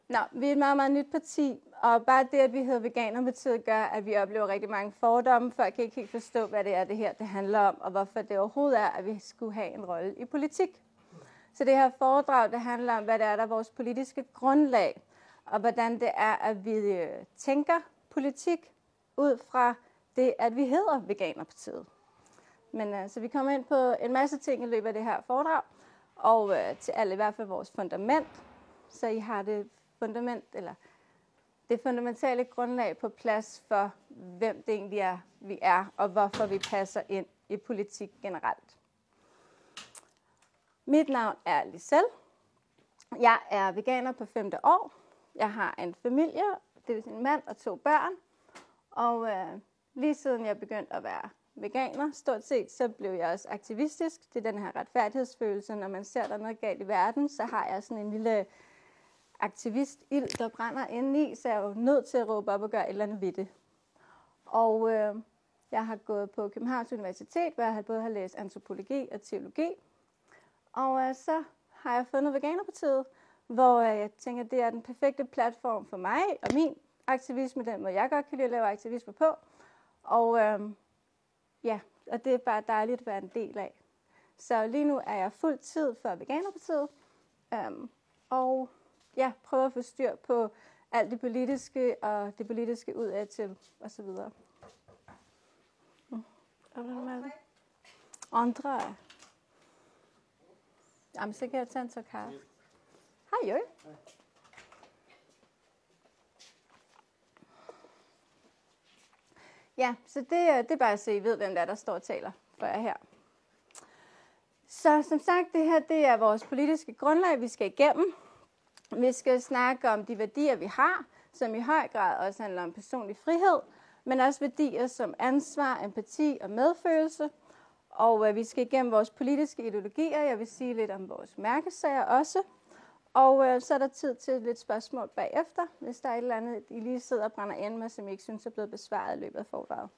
Nå, vi er et meget, meget nyt parti, og bare det, at vi hedder Veganerpartiet, gør, at vi oplever rigtig mange fordomme. Folk kan ikke helt forstå, hvad det er, det her det handler om, og hvorfor det overhovedet er, at vi skulle have en rolle i politik. Så det her foredrag, det handler om, hvad det er, der er vores politiske grundlag, og hvordan det er, at vi tænker politik ud fra det, at vi hedder Veganerpartiet. Men så vi kommer ind på en masse ting i løbet af det her foredrag, og til alle i hvert fald vores fundament, så I har det fundament, eller det fundamentale grundlag på plads for, hvem det egentlig er, vi er, og hvorfor vi passer ind i politik generelt. Mit navn er Lisel. Jeg er veganer på 5. år. Jeg har en familie, det vil sige en mand og 2 børn. Og lige siden jeg begyndte at være veganer, stort set, så blev jeg også aktivistisk. Det er den her retfærdighedsfølelse. Når man ser, der er noget galt i verden, så har jeg sådan en lille aktivistild, der brænder indeni, så jeg er jo nødt til at råbe op og gøre et eller andet ved det. Og jeg har gået på Københavns Universitet, hvor jeg både har læst antropologi og teologi. Og så har jeg fundet Veganerpartiet, hvor jeg tænker, at det er den perfekte platform for mig og min aktivisme, den måde jeg godt kan lide at lave aktivisme på. Og ja, og det er bare dejligt at være en del af. Så lige nu er jeg fuld tid for Veganerpartiet, og ja, prøver at få styr på alt det politiske og det politiske udadtil osv. Andre. Jamen, så kan jeg tage en tår kaffe. Hej, jo. Ja, så det er bare så I ved, hvem der står og taler for jer her. Så som sagt, det her det er vores politiske grundlag, vi skal igennem. Vi skal snakke om de værdier, vi har, som i høj grad også handler om personlig frihed, men også værdier som ansvar, empati og medfølelse. Og vi skal igennem vores politiske ideologier. Jeg vil sige lidt om vores mærkesager også. Og så er der tid til lidt spørgsmål bagefter, hvis der er et eller andet, I lige sidder og brænder ind med, som I ikke synes er blevet besvaret i løbet af foredraget.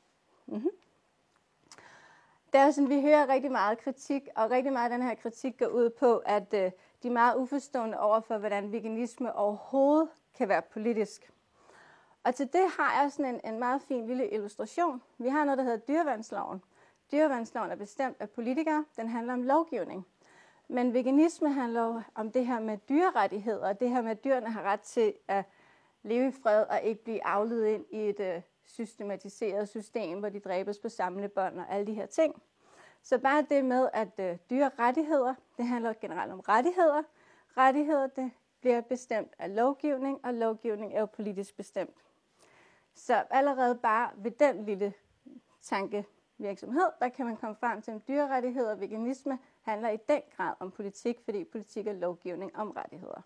Det er sådan, vi hører rigtig meget kritik, og rigtig meget af den her kritik går ud på, at de er meget uforstående over for, hvordan veganisme overhovedet kan være politisk. Og til det har jeg sådan en meget fin lille illustration. Vi har noget, der hedder dyreværnsloven. Dyreværnsloven er bestemt af politikere. Den handler om lovgivning. Men veganisme handler jo om det her med dyrerettigheder, og det her med, at dyrene har ret til at leve i fred og ikke blive afledt ind i et systematiseret system, hvor de dræbes på samlebånd og alle de her ting. Så bare det med, at dyrerettigheder, det handler generelt om rettigheder. Rettigheder, det bliver bestemt af lovgivning, og lovgivning er jo politisk bestemt. Så allerede bare ved den lille tankevirksomhed, der kan man komme frem til, at dyrerettigheder og veganisme handler i den grad om politik, fordi politik er lovgivning om rettigheder.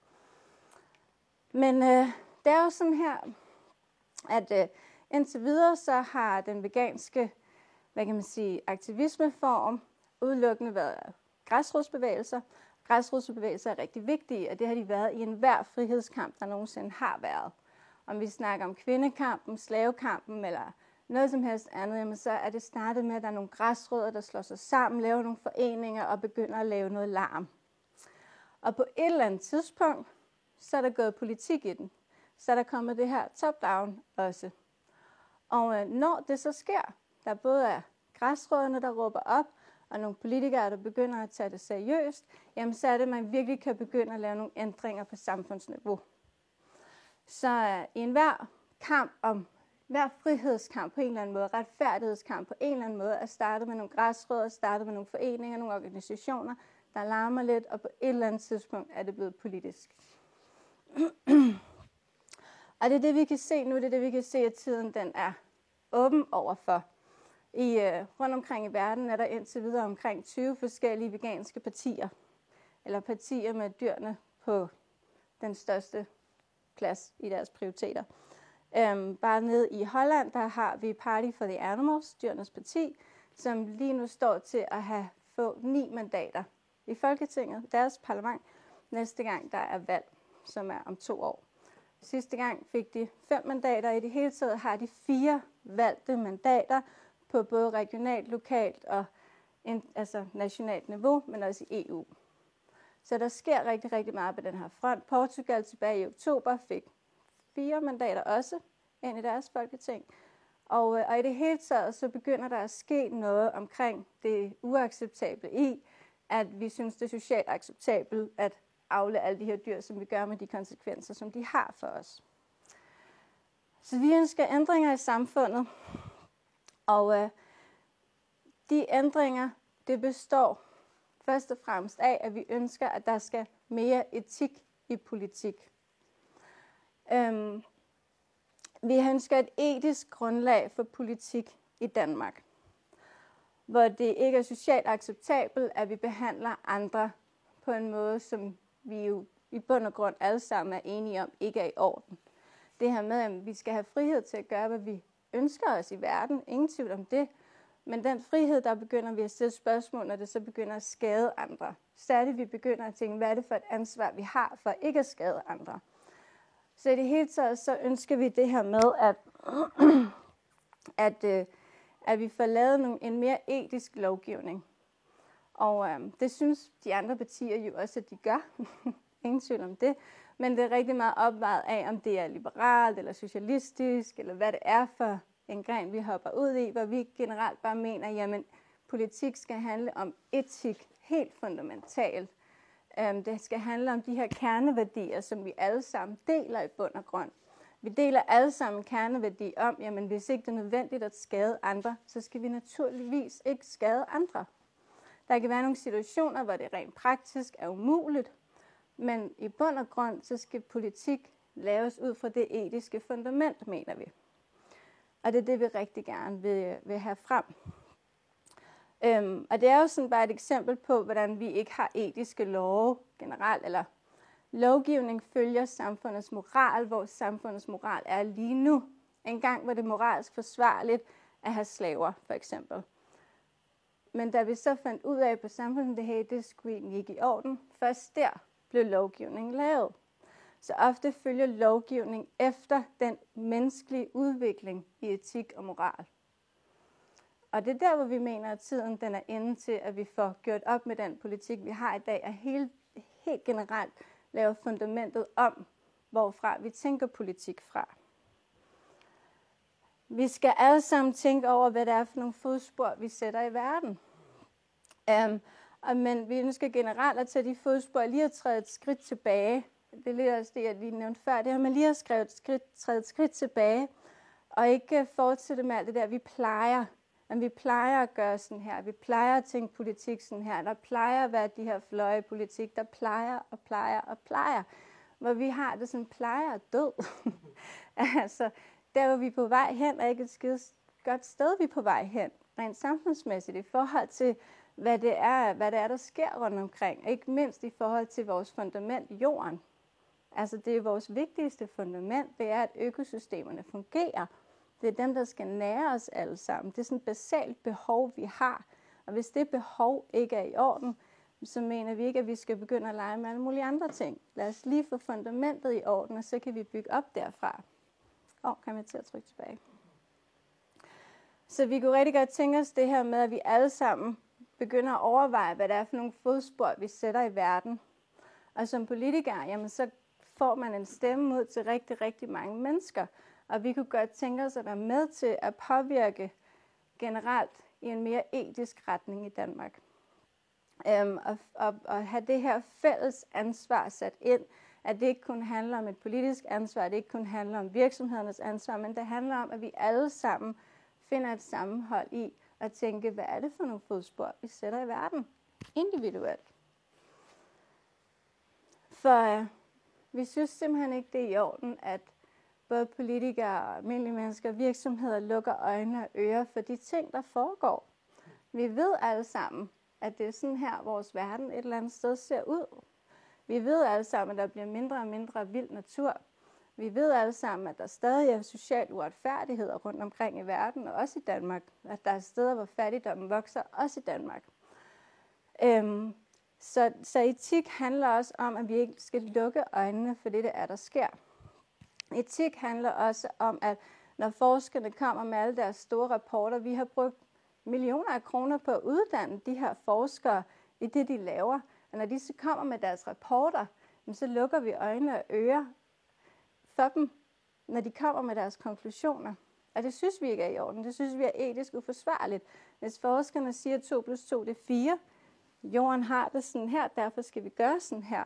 Men det er jo sådan her, at indtil videre så har den veganske, aktivismeform udelukkende været græsrodsbevægelser. Græsrodsbevægelser er rigtig vigtige, og det har de været i enhver frihedskamp, der nogensinde har været. Om vi snakker om kvindekampen, slavekampen eller noget som helst andet, jamen så er det startet med, at der er nogle græsrødder, der slår sig sammen, laver nogle foreninger og begynder at lave noget larm. Og på et eller andet tidspunkt, så er der gået politik i den. Så er der kommet det her top-down også. Og når det så sker, der både er græsrødderne, der råber op, og nogle politikere, der begynder at tage det seriøst, jamen så er det, at man virkelig kan begynde at lave nogle ændringer på samfundsniveau. Så i enhver kamp om hver frihedskamp på en eller anden måde, retfærdighedskamp på en eller anden måde, er startet med nogle græsrødder, startet med nogle foreninger, nogle organisationer, der larmer lidt, og på et eller andet tidspunkt er det blevet politisk. Og det er det, vi kan se nu, det er det, vi kan se, at tiden den er åben overfor. Rundt omkring i verden er der indtil videre omkring 20 forskellige veganske partier, eller partier med dyrene på den største plads i deres prioriteter. Bare nede i Holland, der har vi Party for the Animals, dyrenes parti, som lige nu står til at få 9 mandater i Folketinget, deres parlament, næste gang der er valg, som er om 2 år. Sidste gang fik de 5 mandater, i det hele taget har de 4 valgte mandater på både regionalt, lokalt og nationalt niveau, men også i EU. Så der sker rigtig, rigtig meget på den her front. Portugal tilbage i oktober fik 4 mandater også ind i deres folketing. Og i det hele taget, så begynder der at ske noget omkring det uacceptable i, at vi synes, det er socialt acceptabelt at avle alle de her dyr, som vi gør med de konsekvenser, som de har for os. Så vi ønsker ændringer i samfundet, og de ændringer, det består først og fremmest af, at vi ønsker, at der skal mere etik i politik. Vi ønsker et etisk grundlag for politik i Danmark, hvor det ikke er socialt acceptabelt, at vi behandler andre på en måde, som vi jo i bund og grund alle sammen er enige om, ikke er i orden. Det her med, at vi skal have frihed til at gøre, hvad vi ønsker os i verden, ingen tvivl om det, men den frihed, der begynder vi at stille spørgsmål, når det så begynder at skade andre. Særligt vi begynder at tænke, hvad er det for et ansvar, vi har for ikke at skade andre. Så i det hele taget, så ønsker vi det her med, at vi får lavet en mere etisk lovgivning. Og det synes de andre partier jo også, at de gør. Ingen tvivl om det. Men det er rigtig meget opvejet af, om det er liberalt eller socialistisk, eller hvad det er for en gren, vi hopper ud i, hvor vi generelt bare mener, jamen politik skal handle om etik helt fundamentalt. Det skal handle om de her kerneværdier, som vi alle sammen deler i bund og grund. Vi deler alle sammen kerneværdi om, jamen hvis ikke det er nødvendigt at skade andre, så skal vi naturligvis ikke skade andre. Der kan være nogle situationer, hvor det rent praktisk er umuligt, men i bund og grund, så skal politik laves ud fra det etiske fundament, mener vi. Og det er det, vi rigtig gerne vil have frem. Og det er jo sådan bare et eksempel på, hvordan vi ikke har etiske love generelt, eller lovgivning følger samfundets moral, hvor samfundets moral er lige nu. En gang var det moralsk forsvarligt at have slaver, for eksempel. Men da vi så fandt ud af på samfundet, at det skulle egentlig ikke i orden, først der blev lovgivningen lavet. Så ofte følger lovgivning efter den menneskelige udvikling i etik og moral. Og det er der, hvor vi mener, at tiden den er inde til, at vi får gjort op med den politik, vi har i dag, og helt generelt laver fundamentet om, hvorfra vi tænker politik fra. Vi skal alle sammen tænke over, hvad det er for nogle fodspor, vi sætter i verden. Men vi ønsker generelt at tage de fodspor lige at træde et skridt tilbage. Det er lidt også det, jeg lige nævnte før. Det har man lige at træde et skridt tilbage, og ikke fortsætte med alt det der, vi plejer. Men vi plejer at gøre sådan her. Vi plejer at tænke politik sådan her. Der plejer at være de her fløje i politik, der plejer. Hvor vi har det sådan, plejer at død. Altså, der hvor vi er på vej hen, er ikke et skide godt sted, vi er på vej hen. Rent samfundsmæssigt i forhold til, hvad det er, der sker rundt omkring. Ikke mindst i forhold til vores fundament, jorden. Altså, det er vores vigtigste fundament. Det er, at økosystemerne fungerer. Det er dem, der skal nære os alle sammen. Det er sådan et basalt behov, vi har. Og hvis det behov ikke er i orden, så mener vi ikke, at vi skal begynde at lege med alle mulige andre ting. Lad os lige få fundamentet i orden, og så kan vi bygge op derfra. Kan jeg til at trykke tilbage. Så vi kunne rigtig godt tænke os det her med, at vi alle sammen begynder at overveje, hvad det er for nogle fodspor, vi sætter i verden. Og som politikere, jamen så får man en stemme ud til rigtig, rigtig mange mennesker. Og vi kunne godt tænke os at være med til at påvirke generelt i en mere etisk retning i Danmark. Og have det her fælles ansvar sat ind, at det ikke kun handler om et politisk ansvar, det ikke kun handler om virksomhedernes ansvar, men det handler om, at vi alle sammen finder et sammenhold i at tænke, hvad er det for nogle fodspor, vi sætter i verden individuelt. For vi synes simpelthen ikke, det er i orden, at både politikere og almindelige mennesker og virksomheder lukker øjne og ører for de ting, der foregår. Vi ved alle sammen, at det er sådan her, vores verden et eller andet sted ser ud. Vi ved alle sammen, at der bliver mindre og mindre vild natur. Vi ved alle sammen, at der stadig er social uretfærdigheder rundt omkring i verden, og også i Danmark. At der er steder, hvor fattigdommen vokser, også i Danmark. Så etik handler også om, at vi ikke skal lukke øjnene for det er, der sker. Etik handler også om, at når forskerne kommer med alle deres store rapporter, vi har brugt millioner af kroner på at uddanne de her forskere i det, de laver. at når de så kommer med deres rapporter, så lukker vi øjne og ører for dem, når de kommer med deres konklusioner. Og det synes vi ikke er i orden. Det synes vi er etisk uforsvarligt. Hvis forskerne siger, at 2 + 2 er 4, jorden har det sådan her, derfor skal vi gøre sådan her.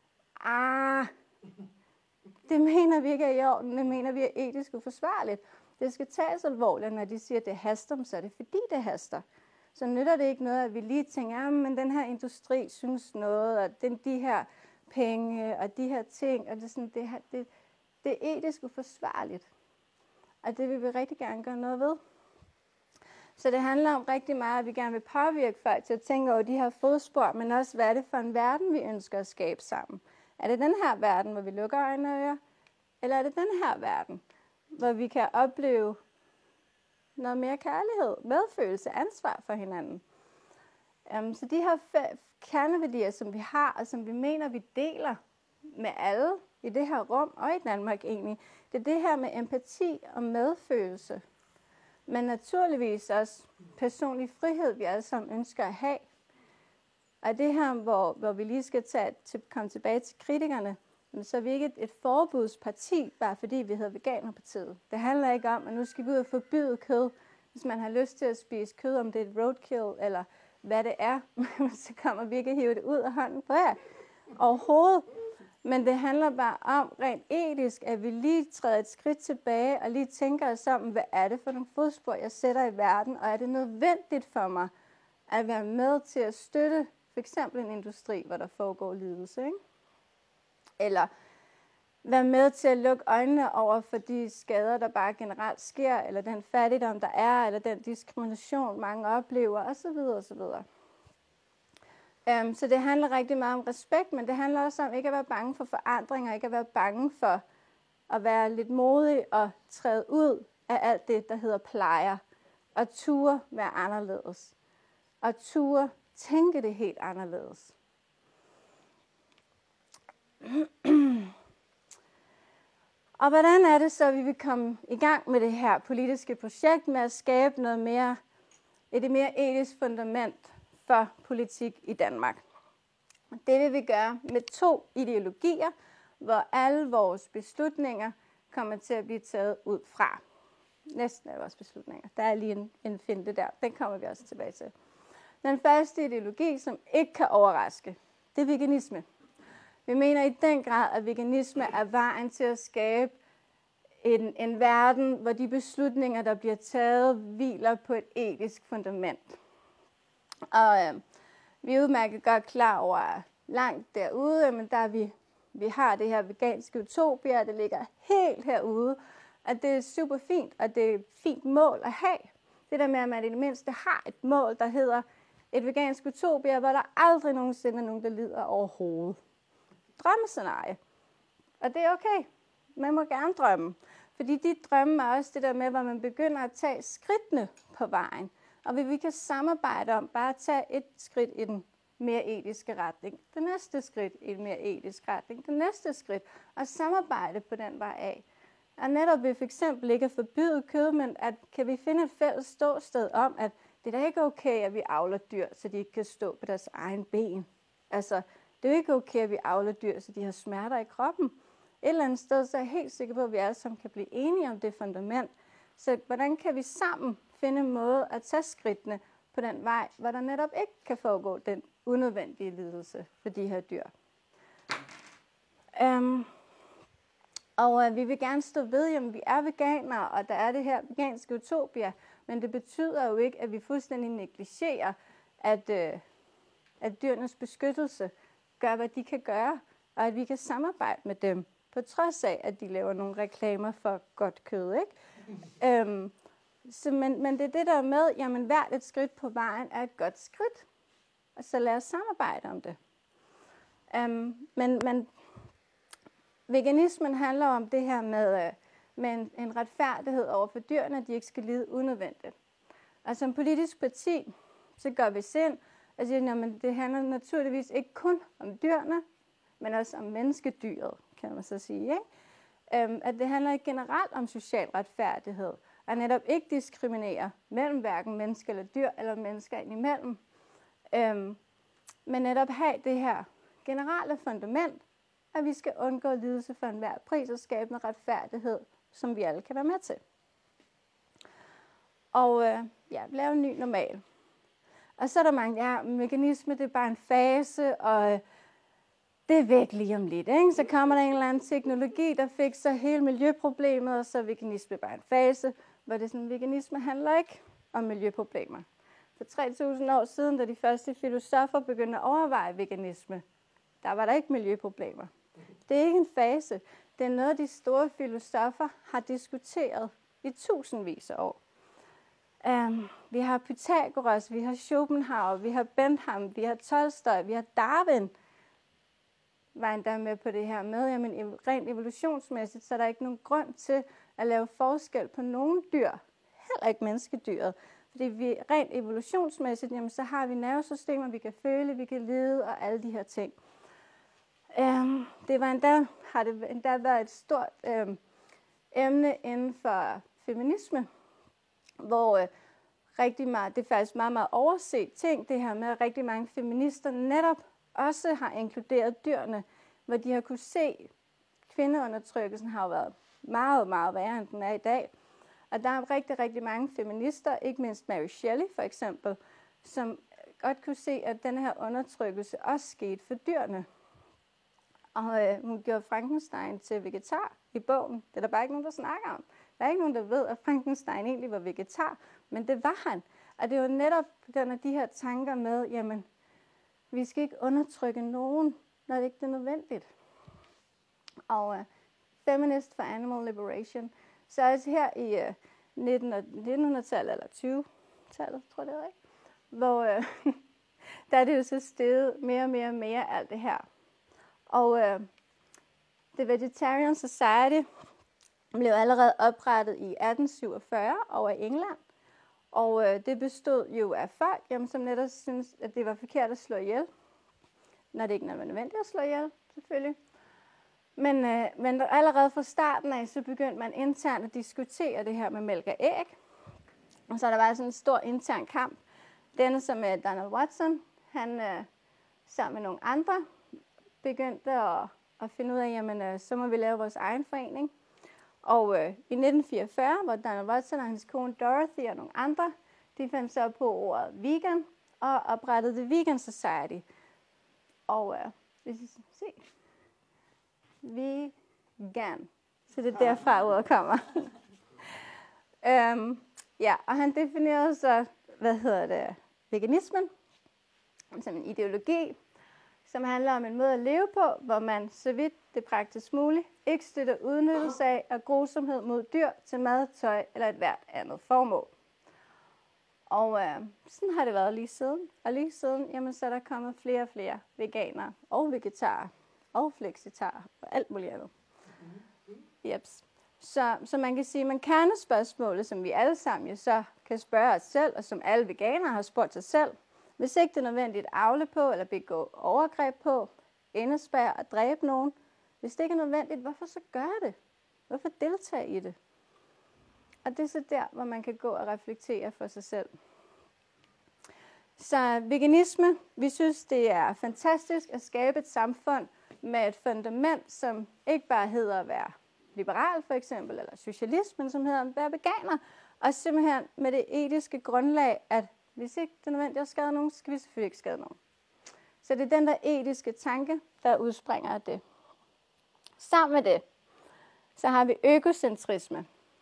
Det mener vi ikke er i orden. Det mener vi er etisk uforsvarligt. Det skal tages alvorligt, når de siger, at det haster, så er det fordi, det haster. Så nytter det ikke noget, at vi lige tænker, men den her industri synes noget, og de her penge, og de her ting, og det er etisk uforsvarligt. Og det vil vi rigtig gerne gøre noget ved. Så det handler om rigtig meget, at vi gerne vil påvirke folk til at tænke over de her fodspor, men også, hvad er det for en verden, vi ønsker at skabe sammen? Er det den her verden, hvor vi lukker øjne og ører? Eller er det den her verden, hvor vi kan opleve noget mere kærlighed, medfølelse, ansvar for hinanden? Så de her kerneværdier, som vi har, og som vi mener, vi deler med alle i det her rum, og i Danmark egentlig, det er det her med empati og medfølelse. Men naturligvis også personlig frihed, vi alle sammen ønsker at have. Og det her, hvor vi lige skal komme tilbage til kritikerne, så er vi ikke et forbudsparti, bare fordi vi hedder Veganerpartiet. Det handler ikke om, at nu skal vi ud og forbyde kød. Hvis man har lyst til at spise kød, om det er et roadkill, eller hvad det er, så kommer vi ikke at hive det ud af hånden på jer overhovedet. Men det handler bare om rent etisk, at vi lige træder et skridt tilbage og lige tænker os om, hvad er det for nogle fodspor, jeg sætter i verden, og er det nødvendigt for mig at være med til at støtte for eksempel en industri, hvor der foregår lidelse, ikke? Eller være med til at lukke øjnene over for de skader, der bare generelt sker, eller den fattigdom, der er, eller den diskrimination, mange oplever, osv. osv. Så det handler rigtig meget om respekt, men det handler også om ikke at være bange for forandringer, ikke at være bange for at være lidt modig og træde ud af alt det, der hedder plejer, og ture være anderledes, og ture tænke det helt anderledes. Og hvordan er det så, at vi vil komme i gang med det her politiske projekt med at skabe et mere etisk fundament for politik i Danmark? Det vil vi gøre med 2 ideologier, hvor alle vores beslutninger kommer til at blive taget ud fra. Næsten alle vores beslutninger. Der er lige en finte der. Den kommer vi også tilbage til. Den første ideologi, som ikke kan overraske, det er veganisme. Vi mener i den grad, at veganisme er vejen til at skabe en verden, hvor de beslutninger, der bliver taget, hviler på et etisk fundament. Og vi er udmærket godt klar over, at langt derude, men der vi har det her veganske utopia, det ligger helt herude, at det er super fint, og det er et fint mål at have. Det der med, at man i det mindste har et mål, der hedder et vegansk utopia, hvor der aldrig nogensinde er nogen, der lider overhovedet. Drømmescenarie. Og det er okay. Man må gerne drømme. Fordi de drømme er også det der med, hvor man begynder at tage skridtene på vejen. Og vi kan samarbejde om bare at tage et skridt i den mere etiske retning. Det næste skridt i en mere etisk retning. Det næste skridt. Og samarbejde på den vej af. Og netop ved for eksempel ikke at forbyde kød, men at kan vi finde et fælles ståsted om, at det er da ikke okay, at vi avler dyr, så de ikke kan stå på deres egen ben. Altså, det er jo ikke okay, at vi avler dyr, så de har smerter i kroppen. Et eller andet sted, så er jeg helt sikker på, at vi alle sammen kan blive enige om det fundament. Så hvordan kan vi sammen finde en måde at tage skridtene på den vej, hvor der netop ikke kan foregå den unødvendige lidelse for de her dyr. Og vi vil gerne stå ved, at vi er veganere, og der er det her veganske utopia, men det betyder jo ikke, at vi fuldstændig negligerer, at dyrenes beskyttelse gør, hvad de kan gøre, og at vi kan samarbejde med dem, på trods af, at de laver nogle reklamer for godt kød, ikke? Men det er det der med, jamen hvert et skridt på vejen er et godt skridt, og så lad os samarbejde om det. Men veganismen handler om det her med en retfærdighed over for dyrene, at de ikke skal lide unødvendigt. Og som politisk parti, så gør vi sind, og siger, jamen det handler naturligvis ikke kun om dyrene, men også om menneskedyret, kan man så sige, ikke? At det handler generelt om social retfærdighed, og netop ikke diskriminere mellem hverken mennesker eller dyr, eller mennesker indimellem. men netop have det her generelle fundament, at vi skal undgå lidelse for enhver pris og skabe en retfærdighed, som vi alle kan være med til. Og lave en ny normal. Og så er der mange, mekanisme, det er bare en fase, og det er væk lige om lidt. Ikke? Så kommer der en eller anden teknologi, der fikser hele miljøproblemet, og så er veganisme bare en fase, hvor det er sådan, veganisme handler ikke om miljøproblemer. For 3.000 år siden, da de første filosofer begyndte at overveje veganisme, der var der ikke miljøproblemer. Det er ikke en fase. Det er noget, de store filosofer har diskuteret i tusindvis af år. Vi har Pythagoras, vi har Schopenhauer, vi har Bentham, vi har Tolstoy, vi har Darwin, var endda med på det her med, jamen rent evolutionsmæssigt, så er der ikke nogen grund til at lave forskel på nogen dyr, heller ikke menneskedyret. Fordi vi rent evolutionsmæssigt, jamen så har vi nervesystemer, vi kan føle, vi kan lide og alle de her ting. Har det endda været et stort emne inden for feminisme, hvor rigtig meget, det er faktisk meget, meget overset ting, det her med, at rigtig mange feminister netop også har inkluderet dyrene, hvor de har kunne se, at kvindeundertrykkelsen har jo været meget, meget værre, end den er i dag. Og der er rigtig, rigtig mange feminister, ikke mindst Mary Shelley for eksempel, som godt kunne se, at den her undertrykkelse også skete for dyrene. Og hun gjorde Frankenstein til vegetar i bogen. Det er der bare ikke nogen, der snakker om. Der er ikke nogen, der ved, at Frankenstein egentlig var vegetar, men det var han. Og det var netop den af de her tanker med, jamen, vi skal ikke undertrykke nogen, når det ikke er nødvendigt. Og Feminist for Animal Liberation. Så også her i 1900-tallet, eller 20-tallet, tror jeg det er, ikke? Hvor der er det jo så steget mere og mere og mere alt det her. Og The Vegetarian Society blev allerede oprettet i 1847 over i England. Og det bestod jo af folk, jamen, som netop synes, at det var forkert at slå ihjel. Når det ikke er nødvendigt at slå ihjel, selvfølgelig. Men allerede fra starten af, så begyndte man internt at diskutere det her med mælk og æg. Og så der var sådan en stor intern kamp. Denne som Donald Watson, han sammen med nogle andre begyndte at finde ud af, jamen så må vi lave vores egen forening. Og i 1944, hvor Donald Watson og hans kone Dorothy og nogle andre, de fandt så på ordet vegan og oprettede The Vegan Society. Og hvis I se, vegan, så det er derfra ordet kommer. Og han definerede så, veganismen som en ideologi, som handler om en måde at leve på, hvor man, så vidt det er praktisk muligt, ikke støtter udnyttelse af og grusomhed mod dyr til mad, tøj eller et hvert andet formål. Og sådan har det været lige siden. Og lige siden, jamen, så er der kommet flere og flere veganere og vegetarer og flexitarer og alt muligt andet. Jeps. Så man kan sige, at kernespørgsmålet, som vi alle sammen jo så kan spørge os selv, og som alle veganere har spurgt sig selv, hvis ikke det er nødvendigt at avle på eller begå overgreb på, indespærre og dræbe nogen, hvis det ikke er nødvendigt, hvorfor så gøre det? Hvorfor deltage i det? Og det er så der, hvor man kan gå og reflektere for sig selv. Så veganisme, vi synes, det er fantastisk at skabe et samfund med et fundament, som ikke bare hedder at være liberal for eksempel, eller socialist, men som hedder at være veganer. Og simpelthen med det etiske grundlag, at hvis ikke det er nødvendigt at skade nogen, så skal vi selvfølgelig ikke skade nogen. Så det er den der etiske tanke, der udspringer af det. Sammen med det, så har vi økocentrisme.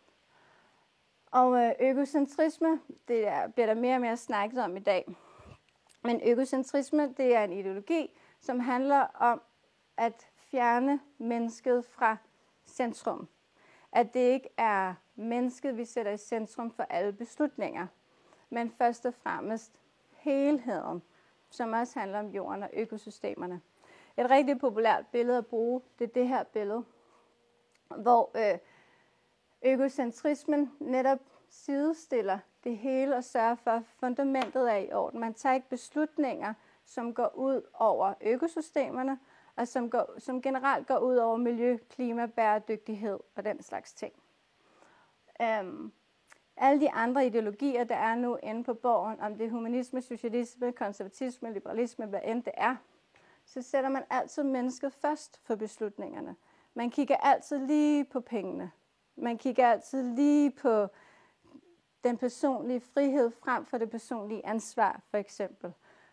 Og økocentrisme, det bliver der mere og mere snakket om i dag. Men økocentrisme, det er en ideologi, som handler om at fjerne mennesket fra centrum. At det ikke er mennesket, vi sætter i centrum for alle beslutninger, men først og fremmest helheden, som også handler om jorden og økosystemerne. Et rigtig populært billede at bruge, det er det her billede, hvor økocentrismen netop sidestiller det hele og sørger for, at fundamentet er i orden. Man tager ikke beslutninger, som går ud over økosystemerne, og som generelt går ud over miljø, klima, bæredygtighed og den slags ting. alle de andre ideologier, der er nu inde på Borgen, om det er humanisme, socialisme, konservatisme, liberalisme, hvad end det er, så sætter man altid mennesket først for beslutningerne. Man kigger altid lige på pengene. Man kigger altid lige på den personlige frihed frem for det personlige ansvar, for eksempel.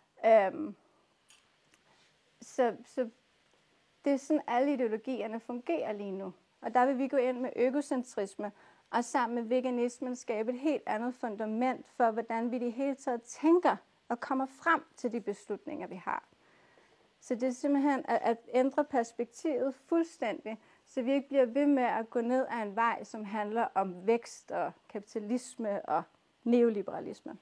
Så det er sådan, alle ideologierne fungerer lige nu. Og der vil vi gå ind med økocentrisme, og sammen med veganismen skabe et helt andet fundament for, hvordan vi i det hele taget tænker og kommer frem til de beslutninger, vi har. Så det er simpelthen at ændre perspektivet fuldstændig, så vi ikke bliver ved med at gå ned ad en vej, som handler om vækst og kapitalisme og neoliberalisme.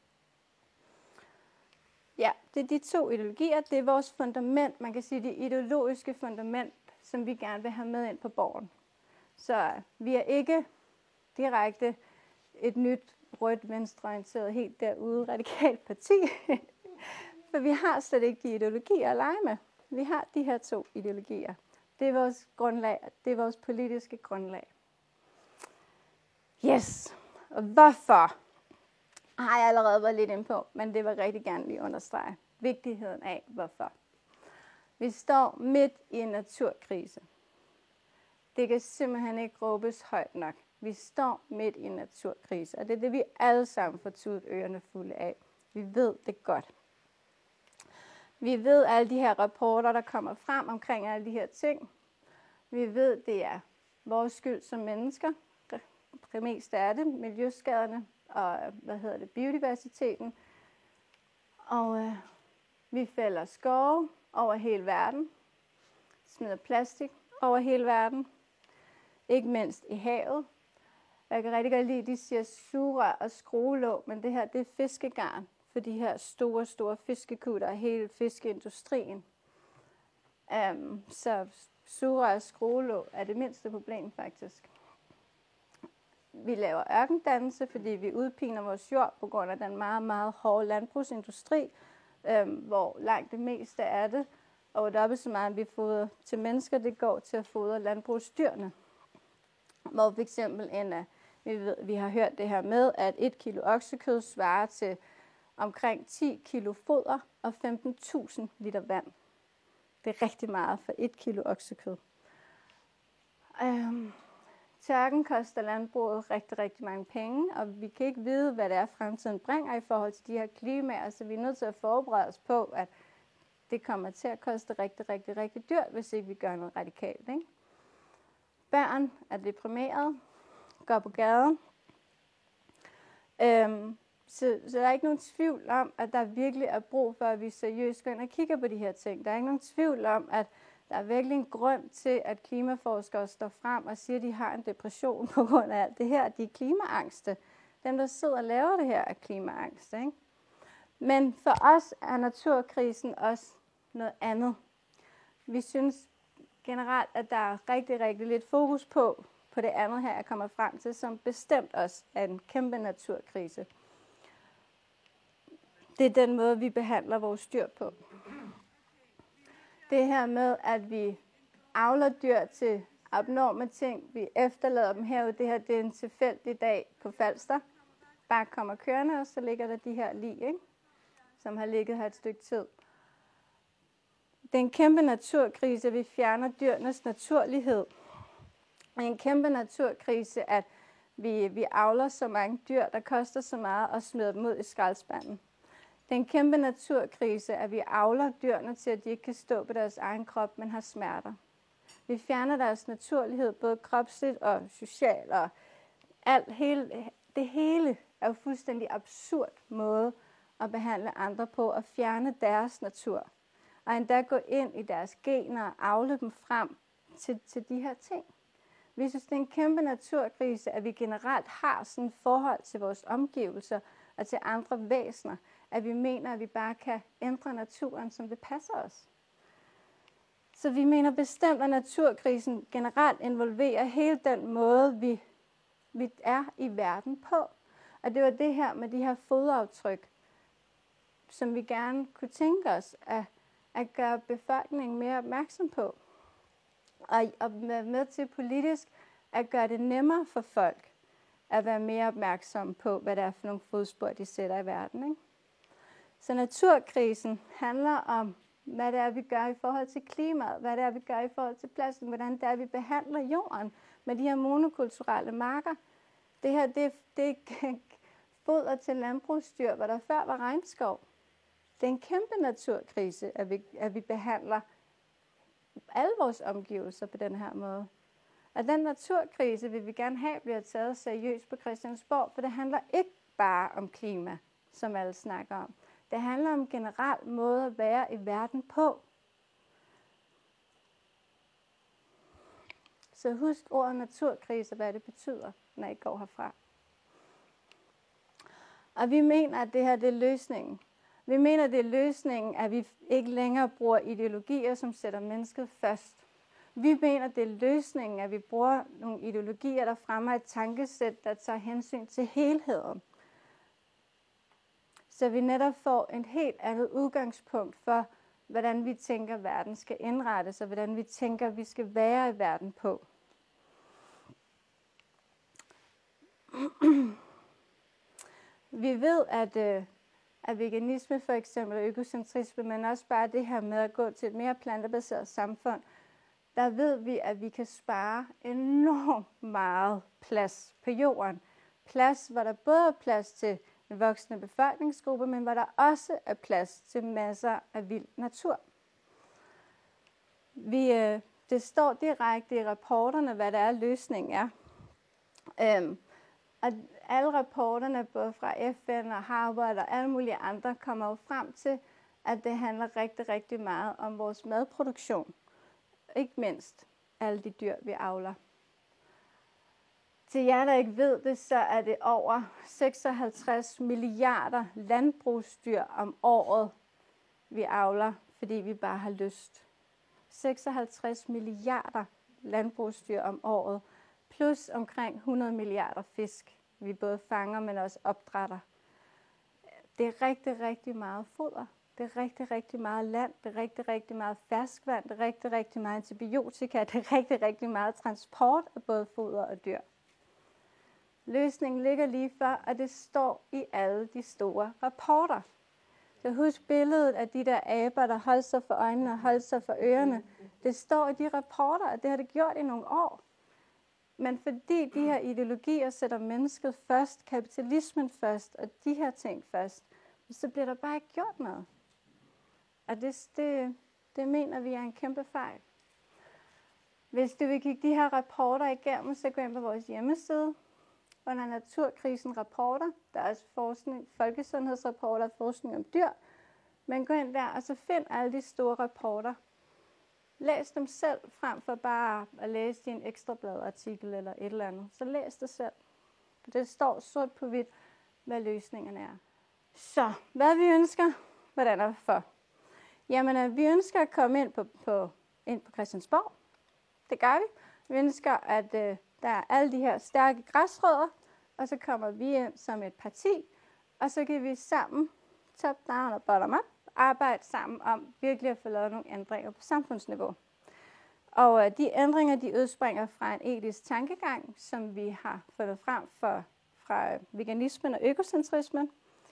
Ja, det er de to ideologier. Det er vores fundament, man kan sige det ideologiske fundament, som vi gerne vil have med ind på Borgen. Så vi er ikke direkte et nyt rødt venstreorienteret helt derude radikalt parti. For vi har slet ikke de ideologier at lege med. Vi har de her to ideologier. Det er vores grundlag. Det er vores politiske grundlag. Yes. Og hvorfor har jeg allerede været lidt inde på, men det var rigtig gerne lige understrege vigtigheden af, hvorfor. Vi står midt i en naturkrise. Det kan simpelthen ikke råbes højt nok. Vi står midt i en naturkrise, og det er det, vi alle sammen får tudet ørerne fulde af. Vi ved det godt. Vi ved alle de her rapporter, der kommer frem omkring alle de her ting. Vi ved, det er vores skyld som mennesker. Det meste er det, miljøskaderne og biodiversiteten. Og vi fælder skove over hele verden. Smider plastik over hele verden. Ikke mindst i havet. Jeg kan rigtig godt lide, at de siger sugerør og skruelåg, men det her, det er fiskegarn for de her store fiskekutter og hele fiskeindustrien. Så sugerør og skruelåg er det mindste problem faktisk. Vi laver ørkendannelse, fordi vi udpiner vores jord på grund af den meget, meget hårde landbrugsindustri, hvor langt det meste af det, og dobbelt så meget, vi fodrer til mennesker, det går til at fodre landbrugsdyrene. Hvor for eksempel vi har hørt det her med, at 1 kilo oksekød svarer til omkring 10 kilo foder og 15.000 liter vand. Det er rigtig meget for 1 kilo oksekød. Tørken koster landbruget rigtig, rigtig mange penge, og vi kan ikke vide, hvad det er, fremtiden bringer i forhold til de her klimaer, så vi er nødt til at forberede os på, at det kommer til at koste rigtig, rigtig, rigtig dyrt, hvis ikke vi gør noget radikalt, ikke? Børn er deprimerede, går på gaden. Så der er ikke nogen tvivl om, at der virkelig er brug for, at vi seriøst går ind og kigger på de her ting. Der er ikke nogen tvivl om, at der er virkelig en grund til, at klimaforskere står frem og siger, at de har en depression på grund af alt det her. De er klimaangste. Dem, der sidder og laver det her, er klimaangste, ikke? Men for os er naturkrisen også noget andet. Vi synes generelt, at der er rigtig, rigtig lidt fokus på det andet her, jeg kommer frem til, som bestemt også er en kæmpe naturkrise. Det er den måde, vi behandler vores dyr på. Det her med, at vi avler dyr til abnorme ting, vi efterlader dem herude, det her det er en tilfældig dag på Falster. Bare kommer kørende, og så ligger der de her lig, ikke? Som har ligget her et stykke tid. Det er en kæmpe naturkrise, at vi fjerner dyrenes naturlighed. Det er en kæmpe naturkrise, at vi avler så mange dyr, der koster så meget, og smider dem ud i skraldespanden. Det er en kæmpe naturkrise, at vi avler dyrene til, at de ikke kan stå på deres egen krop, men har smerter. Vi fjerner deres naturlighed, både kropsligt og socialt, og det hele er jo fuldstændig absurd måde at behandle andre på, og fjerne deres natur. Og endda gå ind i deres gener og avle dem frem til de her ting. Vi synes, det er en kæmpe naturkrise, at vi generelt har sådan et forhold til vores omgivelser og til andre væsener, at vi mener, at vi bare kan ændre naturen, som det passer os. Så vi mener bestemt, at naturkrisen generelt involverer hele den måde, vi er i verden på. Og det var det her med de her fodaftryk, som vi gerne kunne tænke os at gøre befolkningen mere opmærksom på. Og være med til politisk at gøre det nemmere for folk at være mere opmærksom på, hvad det er for nogle fodspor, de sætter i verden. Ikke? Så naturkrisen handler om, hvad det er, vi gør i forhold til klimaet, hvad det er, vi gør i forhold til pladsen, hvordan det er, vi behandler jorden med de her monokulturelle marker. Det her, det er foder til landbrugsdyr, hvor der før var regnskov. Det er en kæmpe naturkrise, at vi behandler alle vores omgivelser på den her måde. Og den naturkrise vil vi gerne have bliver taget seriøst på Christiansborg, for det handler ikke bare om klima, som alle snakker om. Det handler om en generel måde at være i verden på. Så husk ordet naturkrise, hvad det betyder, når I går herfra. Og vi mener, at det her det er løsningen. Vi mener, det er løsningen, at vi ikke længere bruger ideologier, som sætter mennesket først. Vi mener, det er løsningen, at vi bruger nogle ideologier, der fremmer et tankesæt, der tager hensyn til helheden. Så vi netop får et helt andet udgangspunkt for, hvordan vi tænker, verden skal indrettes, og hvordan vi tænker, vi skal være i verden på. Vi ved, at veganisme for eksempel, og økocentrisme, men også bare det her med at gå til et mere plantebaseret samfund, der ved vi, at vi kan spare enormt meget plads på jorden. Plads, hvor der både er plads til en voksende befolkningsgruppe, men hvor der også er plads til masser af vild natur. Det står direkte i rapporterne, hvad der er løsningen er. Og alle rapporterne, både fra FN og Harvard og alle mulige andre, kommer jo frem til, at det handler rigtig, rigtig meget om vores madproduktion. Ikke mindst alle de dyr, vi avler. Til jer, der ikke ved det, så er det over 56 milliarder landbrugsdyr om året, vi avler, fordi vi bare har lyst. 56 milliarder landbrugsdyr om året, plus omkring 100 milliarder fisk, vi både fanger, men også opdrætter. Det er rigtig, rigtig meget foder. Det er rigtig, rigtig meget land. Det er rigtig, rigtig meget ferskvand. Det er rigtig, rigtig meget antibiotika. Det er rigtig, rigtig meget transport af både foder og dyr. Løsningen ligger lige for, og det står i alle de store rapporter. Så husk billedet af de der aber, der holdt sig for øjnene og holdt sig for ørerne. Det står i de rapporter, og det har det gjort i nogle år. Men fordi de her ideologier sætter mennesket først, kapitalismen først, og de her ting først, så bliver der bare ikke gjort noget. Og det mener vi er en kæmpe fejl. Hvis du vil kigge de her rapporter igennem, så gå ind på vores hjemmeside. Under Naturkrisen rapporter, der er også forskning, folkesundhedsrapporter og forskning om dyr. Men gå ind der, og så find alle de store rapporter. Læs dem selv, frem for bare at læse din ekstrabladartikel eller et eller andet. Så læs det selv. Det står sort på hvidt, hvad løsningerne er. Så, hvad vi ønsker, hvordan er det for? Jamen, vi ønsker at komme ind på Christiansborg. Det gør vi. Vi ønsker, at der er alle de her stærke græsrødder, og så kommer vi ind som et parti, og så kan vi sammen, top down og bottom up, arbejde sammen om virkelig at få lavet nogle ændringer på samfundsniveau. Og de ændringer, de udspringer fra en etisk tankegang, som vi har fundet frem fra veganismen og økocentrismen.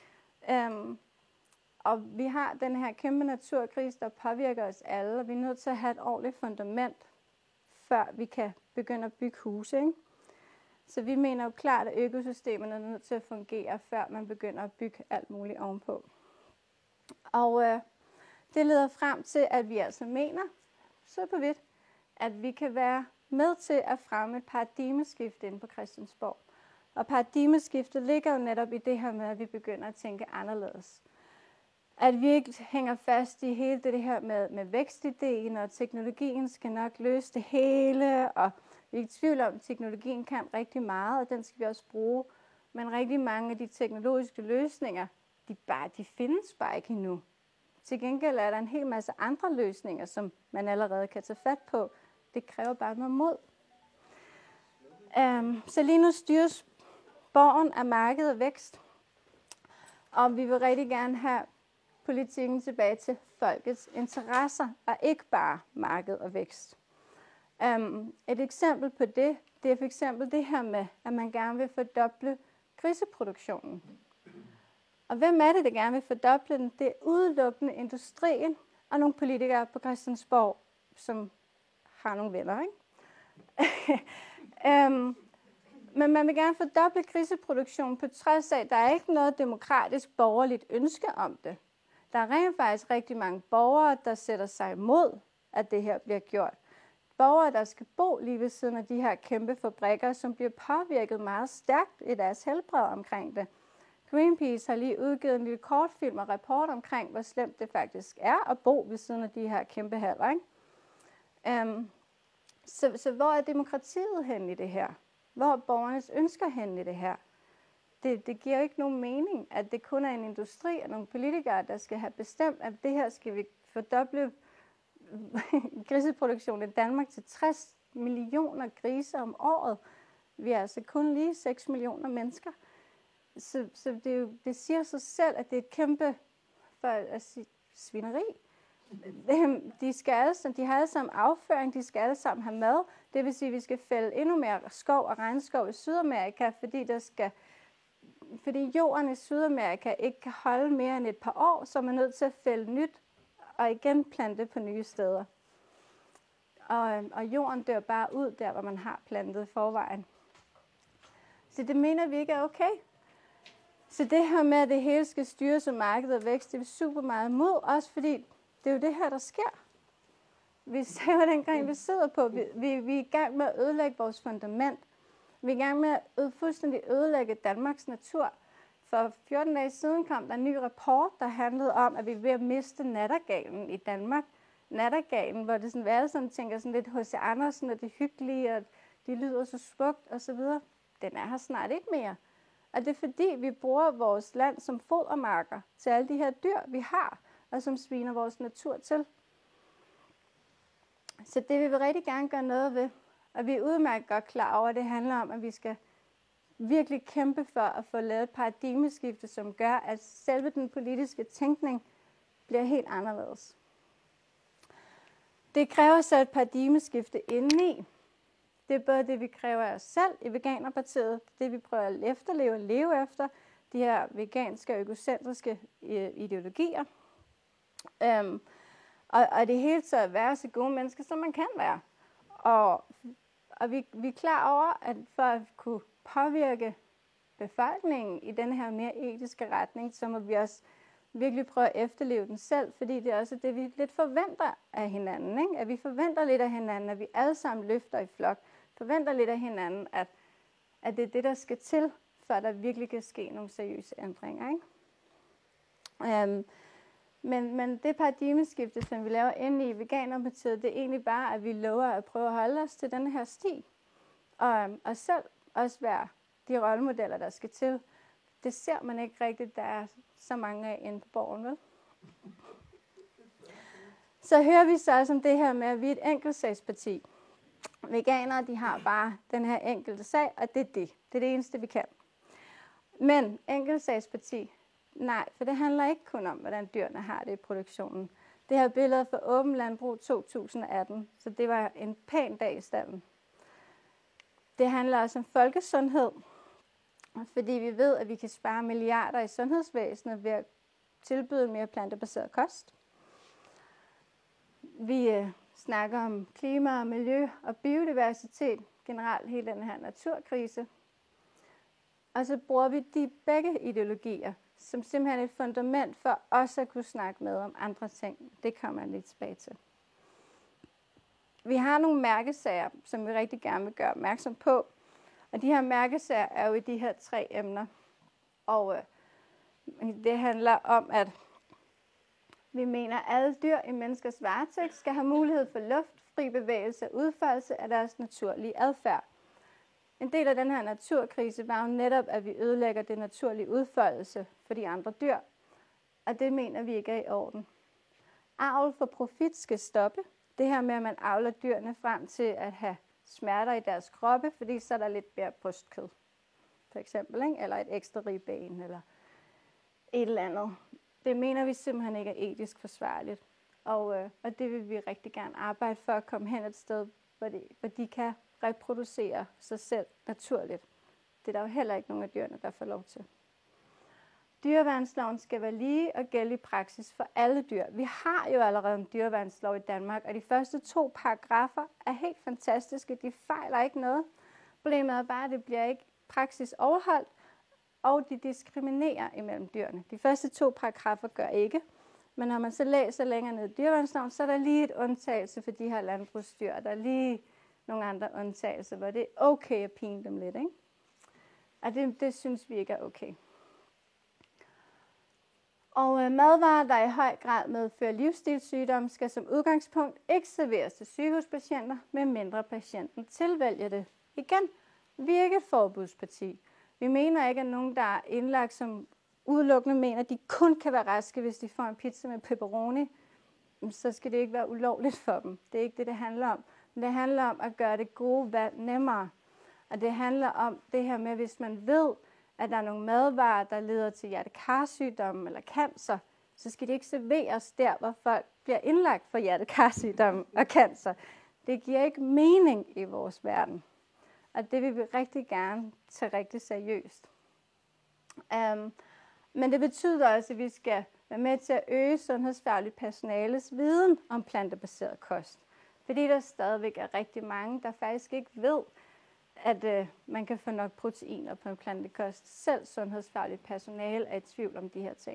Og vi har den her kæmpe naturkrise, der påvirker os alle, og vi er nødt til at have et ordentligt fundament, før vi kan begynde at bygge huse. Ikke? Så vi mener jo klart, at økosystemerne er nødt til at fungere, før man begynder at bygge alt muligt ovenpå. Og det leder frem til, at vi altså mener, så på vidt, at vi kan være med til at fremme et paradigmeskifte inde på Christiansborg. Og paradigmeskiftet ligger jo netop i det her med, at vi begynder at tænke anderledes. At vi ikke hænger fast i hele det her med vækstideen, og teknologien skal nok løse det hele, og vi er i tvivl om, at teknologien kan rigtig meget, og den skal vi også bruge. Men rigtig mange af de teknologiske løsninger, de findes bare ikke endnu. Til gengæld er der en hel masse andre løsninger, som man allerede kan tage fat på. Det kræver bare noget mod. Så lige nu styres borgen af marked og vækst. Og vi vil rigtig gerne have politikken tilbage til folkets interesser, og ikke bare marked og vækst. Et eksempel på det er for eksempel det her med, at man gerne vil fordoble griseproduktionen. Og hvem er det, der gerne vil fordoble den? Det er udelukkende industrien og nogle politikere på Christiansborg, som har nogle venner, ikke? Men man vil gerne fordoble griseproduktionen på trods af, at der er ikke noget demokratisk borgerligt ønske om det. Der er rent faktisk rigtig mange borgere, der sætter sig imod, at det her bliver gjort. Borgere, der skal bo lige ved siden af de her kæmpe fabrikker, som bliver påvirket meget stærkt i deres helbred omkring det. Greenpeace har lige udgivet en lille kortfilm og rapport omkring, hvor slemt det faktisk er at bo ved siden af de her kæmpe haller, ikke? Så hvor er demokratiet hen i det her? Hvor er borgernes ønsker hen i det her? Det giver ikke nogen mening, at det kun er en industri og nogle politikere, der skal have bestemt, at det her skal vi fordoble griseproduktionen i Danmark til 60 millioner grise om året. Vi er altså kun lige 6 millioner mennesker. Så det siger sig selv, at det er et kæmpe svineri. De har alle sammen afføring, de skal alle sammen have mad. Det vil sige, at vi skal fælde endnu mere skov og regnskov i Sydamerika, fordi jorden i Sydamerika ikke kan holde mere end et par år, så er man nødt til at fælde nyt og igen plante på nye steder. Og jorden dør bare ud der, hvor man har plantet i forvejen. Så det mener vi ikke er okay. Så det her med, at det hele skal styres af markedet og vækst, det er super meget imod, også fordi det er jo det her, der sker. Vi ser jo den gang, vi sidder på. Vi er i gang med at ødelægge vores fundament. Vi er i gang med at fuldstændig ødelægge Danmarks natur. For 14 dage siden kom der en ny rapport, der handlede om, at vi er ved at miste nattergalen i Danmark. Nattergalen, hvor det sådan, vi alle sammen tænker sådan lidt H.C. Andersen, og det er hyggelige, og de lyder så smukt osv. Den er her snart ikke mere. Og det er fordi, vi bruger vores land som fodermarker til alle de her dyr, vi har, og som sviner vores natur til. Så det vil vi rigtig gerne gøre noget ved. Og vi er udmærket godt klar over, at det handler om, at vi skal virkelig kæmpe for at få lavet et paradigmeskifte, som gør, at selve den politiske tænkning bliver helt anderledes. Det kræver så et paradigmeskifte indeni. Det er både det, vi kræver af os selv i Veganerpartiet, det vi prøver at efterleve og leve efter, de her veganske og økocentriske ideologier. Og det hele taget at være så gode mennesker, som man kan være. Og vi er klar over, at for at kunne påvirke befolkningen i den her mere etiske retning, så må vi også virkelig prøve at efterleve den selv, fordi det er også det, vi lidt forventer af hinanden. Ikke? At vi forventer lidt af hinanden, at vi alle sammen løfter i flok. Forventer lidt af hinanden, at det er det, der skal til, for at der virkelig kan ske nogle seriøse ændringer. Ikke? Men det paradigmeskifte, som vi laver inde i Veganerpartiet, det er egentlig bare, at vi lover at prøve at holde os til den her sti. Og selv også være de rollemodeller, der skal til. Det ser man ikke rigtigt, der er så mange af inde på Borgen, vel? Så hører vi så også om det her med, at vi er et enkeltsagsparti. Veganere, de har bare den her enkelte sag, og det er det. Det er det eneste, vi kan. Men enkeltsagsparti, nej, for det handler ikke kun om, hvordan dyrene har det i produktionen. Det her billede fra Åben Landbrug 2018, så det var en pæn dag i stalden. Det handler også om folkesundhed, fordi vi ved, at vi kan spare milliarder i sundhedsvæsenet ved at tilbyde mere plantebaseret kost. Vi snakker om klima og miljø og biodiversitet, generelt hele den her naturkrise. Og så bruger vi de begge ideologier som simpelthen et fundament for også at kunne snakke med om andre ting. Det kommer jeg lidt tilbage til. Vi har nogle mærkesager, som vi rigtig gerne vil gøre opmærksom på. Og de her mærkesager er jo i de her 3 emner. Og det handler om, at vi mener, at alle dyr i menneskers varetægt skal have mulighed for luftfri bevægelse og udfoldelse af deres naturlige adfærd. En del af den her naturkrise var jo netop, at vi ødelægger det naturlige udfoldelse for de andre dyr. Og det mener vi ikke er i orden. Avl for profit skal stoppe. Det her med, at man avler dyrene frem til at have smerter i deres kroppe, fordi så er der lidt mere brystkød, for eksempel, ikke? Eller et ekstra ribben, eller et eller andet. Det mener vi simpelthen ikke er etisk forsvarligt. Og det vil vi rigtig gerne arbejde for at komme hen et sted, hvor de kan reproducere sig selv naturligt. Det er der jo heller ikke nogen af dyrene, der får lov til. Dyreværnsloven skal være lige og gælde i praksis for alle dyr. Vi har jo allerede en dyreværnslov i Danmark, og de første 2 paragrafer er helt fantastiske. De fejler ikke noget. Problemet er bare, at det bliver ikke praksis overholdt, og de diskriminerer imellem dyrene. De første 2 paragrafer gør ikke, men når man så læser længere ned i dyreværnsloven, så er der lige et undtagelse for de her landbrugsdyr. Der er lige nogle andre undtagelser, hvor det er okay at pine dem lidt, ikke? Og det synes vi ikke er okay. Og madvarer, der i høj grad medfører livsstilssygdomme, skal som udgangspunkt ikke serveres til sygehuspatienter, medmindre patienten tilvælger det. Igen, vi er ikke et forbudsparti. Vi mener ikke, at nogen, der er indlagt, som udelukkende mener, at de kun kan være raske, hvis de får en pizza med pepperoni, så skal det ikke være ulovligt for dem. Det er ikke det, det handler om. Men det handler om at gøre det gode valg nemmere. Og det handler om det her med, hvis man ved, at der er nogle madvarer, der leder til hjertekarsygdomme eller cancer, så skal de ikke serveres der, hvor folk bliver indlagt for hjertekarsygdomme og cancer. Det giver ikke mening i vores verden. Og det vil vi rigtig gerne tage rigtig seriøst. Men det betyder også, at vi skal være med til at øge sundhedsfagligt personales viden om plantebaseret kost. Fordi der stadigvæk er rigtig mange, der faktisk ikke ved, at man kan få nok proteiner på en plantekost. Selv sundhedsfagligt personale er i tvivl om de her ting.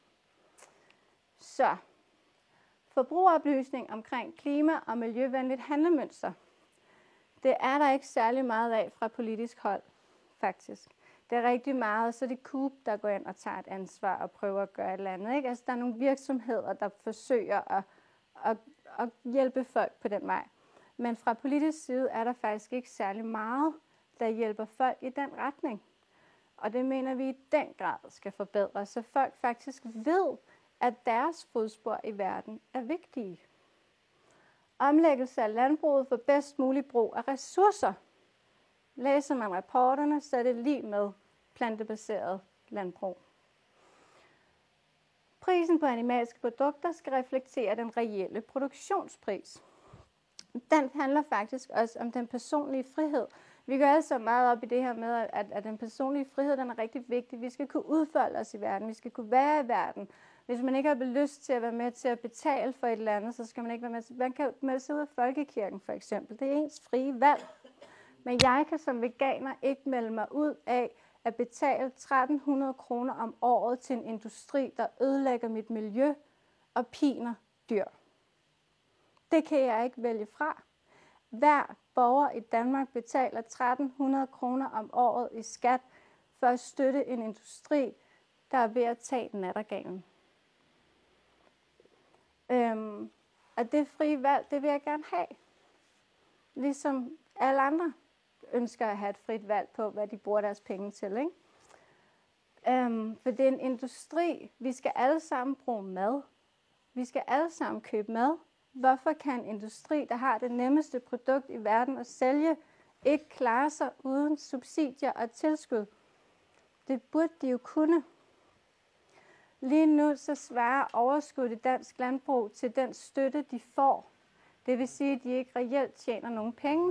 Så, forbrugeroplysning omkring klima- og miljøvenligt handlemønster. Det er der ikke særlig meget af fra politisk hold, faktisk. Det er rigtig meget, så det er Coop, der går ind og tager et ansvar og prøver at gøre et eller andet. Ikke? Altså, der er nogle virksomheder, der forsøger at hjælpe folk på den vej. Men fra politisk side er der faktisk ikke særlig meget, der hjælper folk i den retning. Og det mener vi i den grad skal forbedres, så folk faktisk ved, at deres fodspor i verden er vigtige. Omlæggelse af landbruget for bedst mulig brug af ressourcer. Læser man rapporterne, så er det lige med plantebaseret landbrug. Prisen på animalske produkter skal reflektere den reelle produktionspris. Den handler faktisk også om den personlige frihed. Vi går altså meget op i det her med, at den personlige frihed den er rigtig vigtig. Vi skal kunne udfolde os i verden. Vi skal kunne være i verden. Hvis man ikke har lyst til at være med til at betale for et eller andet, så skal man ikke være med til. Man kan melde sig ud af folkekirken for eksempel. Det er ens frie valg. Men jeg kan som veganer ikke melde mig ud af at betale 1.300 kroner om året til en industri, der ødelægger mit miljø og piner dyr. Det kan jeg ikke vælge fra. Hver borger i Danmark betaler 1.300 kroner om året i skat for at støtte en industri, der er ved at tage nattergalen. Og det frie valg, det vil jeg gerne have. Ligesom alle andre ønsker at have et frit valg på, hvad de bruger deres penge til. Ikke? For det er en industri. Vi skal alle sammen bruge mad. Vi skal alle sammen købe mad. Hvorfor kan en industri, der har det nemmeste produkt i verden at sælge, ikke klare sig uden subsidier og tilskud? Det burde de jo kunne. Lige nu så svarer overskud i dansk landbrug til den støtte, de får. Det vil sige, at de ikke reelt tjener nogen penge.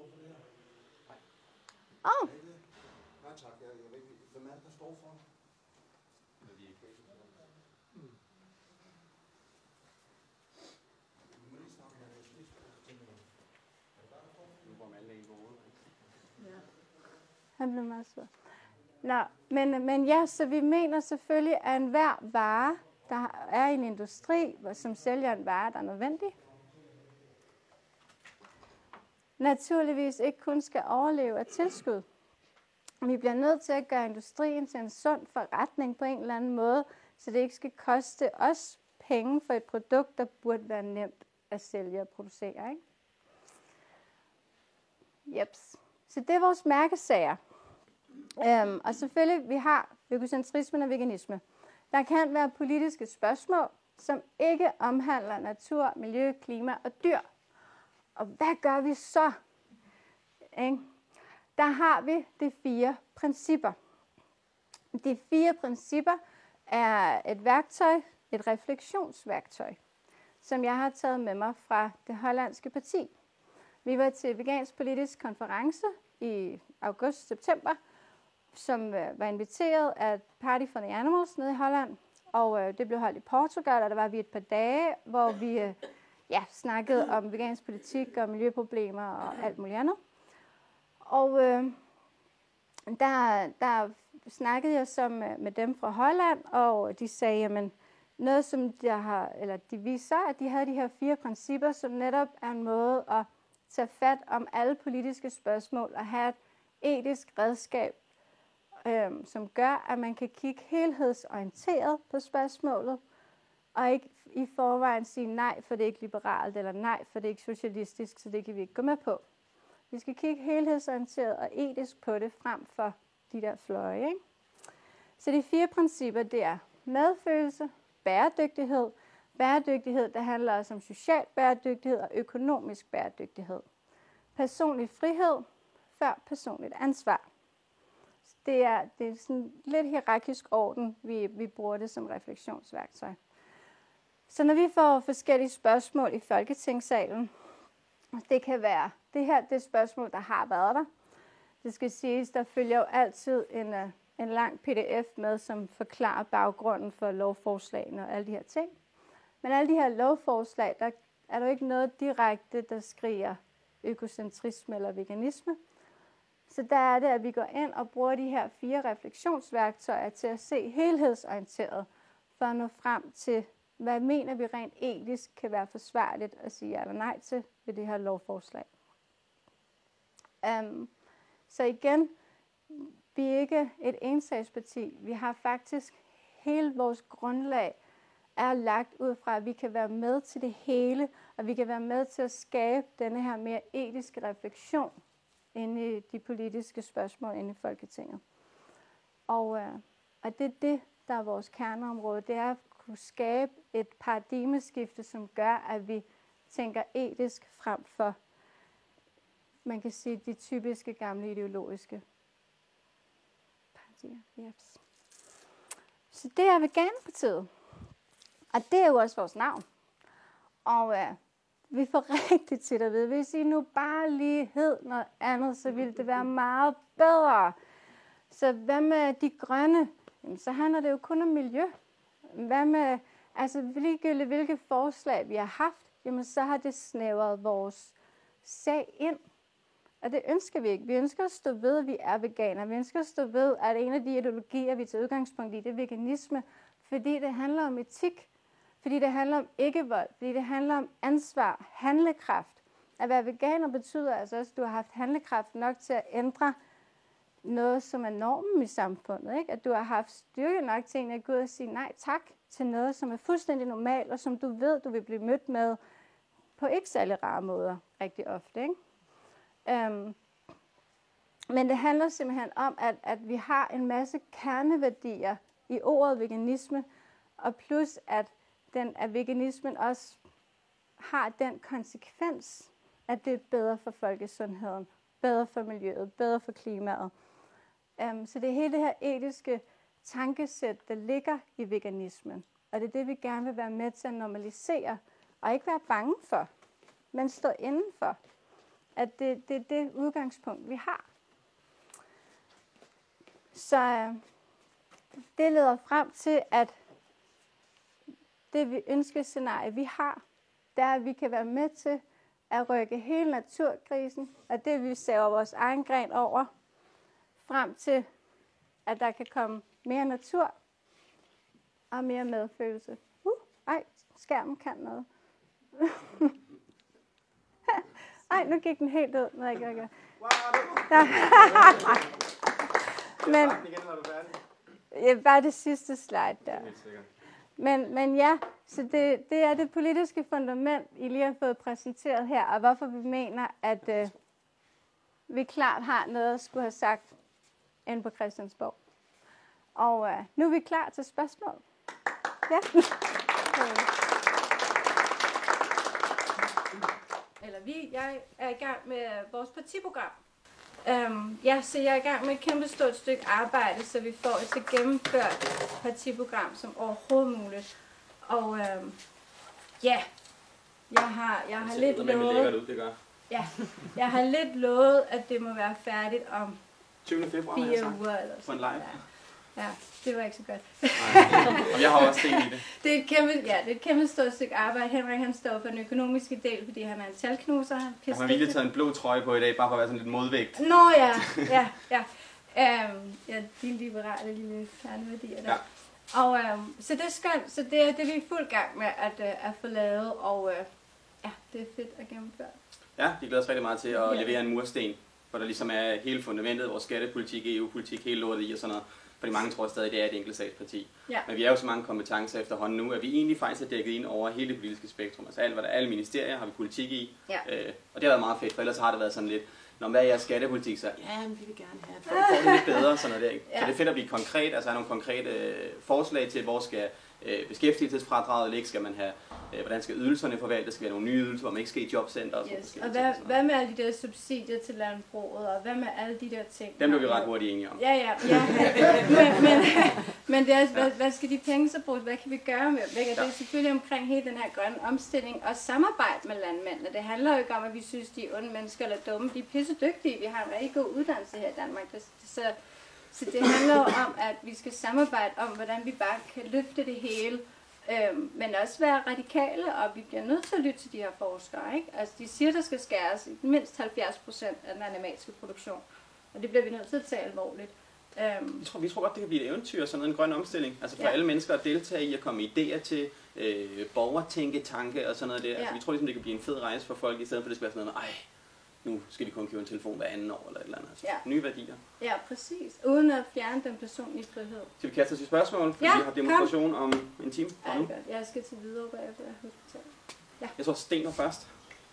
Åh! Han blev meget sur. Nå, men ja, så vi mener selvfølgelig, at enhver vare, der er i en industri, som sælger en vare, der er nødvendig, naturligvis ikke kun skal overleve af tilskud. Vi bliver nødt til at gøre industrien til en sund forretning på en eller anden måde, så det ikke skal koste os penge for et produkt, der burde være nemt at sælge og producere. Ikke? Jeps. Så det er vores mærkesager. Og selvfølgelig, vi har økocentrismen og veganisme. Der kan være politiske spørgsmål, som ikke omhandler natur, miljø, klima og dyr. Og hvad gør vi så? Der har vi de 4 principper. De 4 principper er et værktøj, et refleksionsværktøj, som jeg har taget med mig fra det hollandske parti. Vi var til vegansk politisk konference i august-september, som var inviteret af Party for the Animals nede i Holland. Og det blev holdt i Portugal, og der var vi et par dage, hvor vi snakkede om vegansk politik og miljøproblemer og alt muligt andet. Og der snakkede jeg så med dem fra Holland, og de sagde, jamen, noget som de viste sig, at de havde de her 4 principper, som netop er en måde at tage fat om alle politiske spørgsmål og have et etisk redskab, som gør, at man kan kigge helhedsorienteret på spørgsmålet, og ikke i forvejen sige nej, for det er ikke liberalt, eller nej, for det er ikke socialistisk, så det kan vi ikke gå med på. Vi skal kigge helhedsorienteret og etisk på det, frem for de der fløje. Ikke? Så de 4 principper, det er medfølelse, bæredygtighed. Bæredygtighed, der handler også om social bæredygtighed og økonomisk bæredygtighed. Personlig frihed før personligt ansvar. Det er sådan lidt hierarkisk orden, vi bruger det som refleksionsværktøj. Så når vi får forskellige spørgsmål i Folketingssalen, det kan være, det her det er spørgsmål, der har været der. Det skal siges, der følger jo altid en lang pdf med, som forklarer baggrunden for lovforslagene og alle de her ting. Men alle de her lovforslag, der er der ikke noget direkte, der skriger økocentrisme eller veganisme. Så der er det, at vi går ind og bruger de her 4 refleksionsværktøjer til at se helhedsorienteret, for at nå frem til, hvad mener vi rent etisk kan være forsvarligt at sige ja eller nej til ved det her lovforslag. Så igen, vi er ikke et ensagsparti. Vi har faktisk hele vores grundlag er lagt ud fra, at vi kan være med til det hele, og vi kan være med til at skabe denne her mere etiske refleksion inde i de politiske spørgsmål inde i Folketinget. Og det er det, der er vores kerneområde. Det er at kunne skabe et paradigmeskifte, som gør, at vi tænker etisk frem for, man kan sige, de typiske gamle ideologiske partier. Yes. Så det er Veganerpartiet. Og det er jo også vores navn. Og vi får rigtig tit at vide, hvis I nu bare lige hed noget andet, så ville det være meget bedre. Så hvad med de grønne? Jamen, så handler det jo kun om miljø. Hvad med, altså ligegyldigt hvilke forslag vi har haft, jamen så har det snævret vores sag ind. Og det ønsker vi ikke. Vi ønsker at stå ved, at vi er veganere. Vi ønsker at stå ved, at en af de ideologier, vi tager udgangspunkt i, det er veganisme. Fordi det handler om etik. Fordi det handler om ikke-vold. Fordi det handler om ansvar, handlekraft. At være veganer betyder altså også, at du har haft handlekraft nok til at ændre noget, som er normen i samfundet. Ikke? At du har haft styrke nok til at gå ud og sige nej tak til noget, som er fuldstændig normalt, og som du ved, du vil blive mødt med på ikke særlig rare måder rigtig ofte. Ikke? Men det handler simpelthen om, at vi har en masse kerneværdier i ordet veganisme, og plus at veganismen også har den konsekvens, at det er bedre for folkesundheden, bedre for miljøet, bedre for klimaet. Så det er hele det her etiske tankesæt, der ligger i veganismen. Og det er det, vi gerne vil være med til at normalisere, og ikke være bange for, men stå indenfor. At det er det udgangspunkt, vi har. Så det leder frem til, at det vi ønskescenarie, vi har, det er, at vi kan være med til at rykke hele naturkrisen, og det vi saver vores egen gren over, frem til, at der kan komme mere natur og mere medfølelse. Skærmen kan noget. Ej, nu gik den helt ud. Nej, ikke. Men bare det sidste slide der. Men ja, så det er det politiske fundament, I lige har fået præsenteret her, og hvorfor vi mener, at vi klart har noget at skulle have sagt inde på Christiansborg. Og nu er vi klar til spørgsmål. Ja. Jeg er i gang med vores partiprogram. Så jeg er i gang med et kæmpe stort stykke arbejde, så vi får et så gennemført partiprogram som overhovedet muligt. Og jeg har lidt lovet. Det gør. Ja, jeg har lidt lovet, at det må være færdigt om 20. februar, 4 uger eller på en sådan. live. Ja, det var ikke så godt. Nej. Og jeg har også del i det. Det er et kæmpe stort stykke arbejde. Henrik han står for den økonomiske del, fordi han er en talknuser. Jeg har virkelig taget en blå trøje på i dag, bare for at være sådan lidt modvægt. Nå ja. Ja, de liberale lille kerneværdier der. Ja. Og så det er skønt. Så det er vi er i fuld gang med at få lavet, og ja, det er fedt at gennemføre. Ja, vi glæder os rigtig meget til at levere en mursten, hvor der ligesom er hele fundamentet, vores skattepolitik, EU-politik, hele lortet i og sådan noget. Fordi mange tror stadig, det er et enkeltsagsparti. Ja. Men vi er jo så mange kompetencer efterhånden nu, at vi egentlig faktisk er dækket ind over hele det politiske spektrum. Altså alt, hvad der er, alle ministerier har vi politik i. Ja. Og det har været meget fedt, for ellers har det været sådan lidt, når hvad er jeres skattepolitik, så ja, men vi vil gerne have, at folk får det lidt bedre, sådan noget der, ikke? Ja. Så det er fedt at blive konkret, altså have nogle konkrete forslag til, hvor skal beskæftigelsesfradraget ligge, skal man have, hvordan skal ydelserne forvaltes, skal vi have nogle nye ydelser, hvor man ikke skal i jobcenter og yes. Og hvad med alle de der subsidier til landbruget, og hvad med alle de der ting? Dem blev vi ret hurtigt enige om. Ja. men det er, hvad skal de penge så bruges? Hvad kan vi gøre med dem? Det er selvfølgelig omkring hele den her grønne omstilling og samarbejde med landmændene. Det handler jo ikke om, at vi synes, de er onde mennesker eller dumme. De er pisse dygtige. Vi har en rigtig god uddannelse her i Danmark. Så det handler jo om, at vi skal samarbejde om, hvordan vi bare kan løfte det hele, men også være radikale, og vi bliver nødt til at lytte til de her forskere, ikke? Altså, de siger, der skal skæres mindst 70% af den animalske produktion, og det bliver vi nødt til at tage alvorligt. Vi tror godt, det kan blive et eventyr, sådan noget, en grøn omstilling. Altså for alle mennesker at deltage i at komme idéer til borgertænketanke og sådan noget der. Altså, vi tror ligesom, det kan blive en fed rejse for folk, i stedet for det skal være sådan noget med, nu skal vi kun købe en telefon hver anden år eller et eller andet. Altså, nye værdier. Ja, præcis. Uden at fjerne den personlige frihed. Skal vi kaste os i spørgsmål? Fordi vi har demonstration om en time. Ja, det er godt. Jeg skal til videre bagefter hospitalet. Ja. Jeg tror, Sten var først.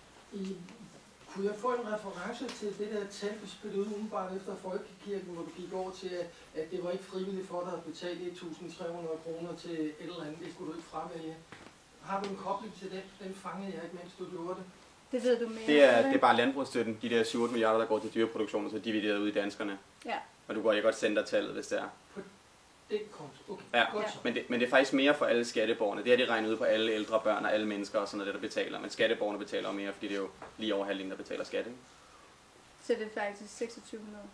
Kunne jeg få en reference til det der tal, du spillede ud umiddelbart efter Folkekirken, hvor du gik over til, at det var ikke frivilligt for dig at betale 1.300 kroner til et eller andet, det skulle du ikke fravælge. Har du en kobling til det? Den fangede jeg ikke, mens du gjorde det. Det ved du mere. Det er bare landbrugsstøtten, de der 7 milliarder, der går til dyreproduktion, og så divideret ud i danskerne. Ja. Og jeg godt sende dig tallet, hvis det er. Det konto. Okay. Ja. Men det er faktisk mere for alle skatteborgerne. Det har de regnet ud på alle ældre børn og alle mennesker og sådan noget, der betaler. Men skatteborgerne betaler mere, fordi det er jo lige over halvdelen, der betaler skat. Så det er faktisk 2600?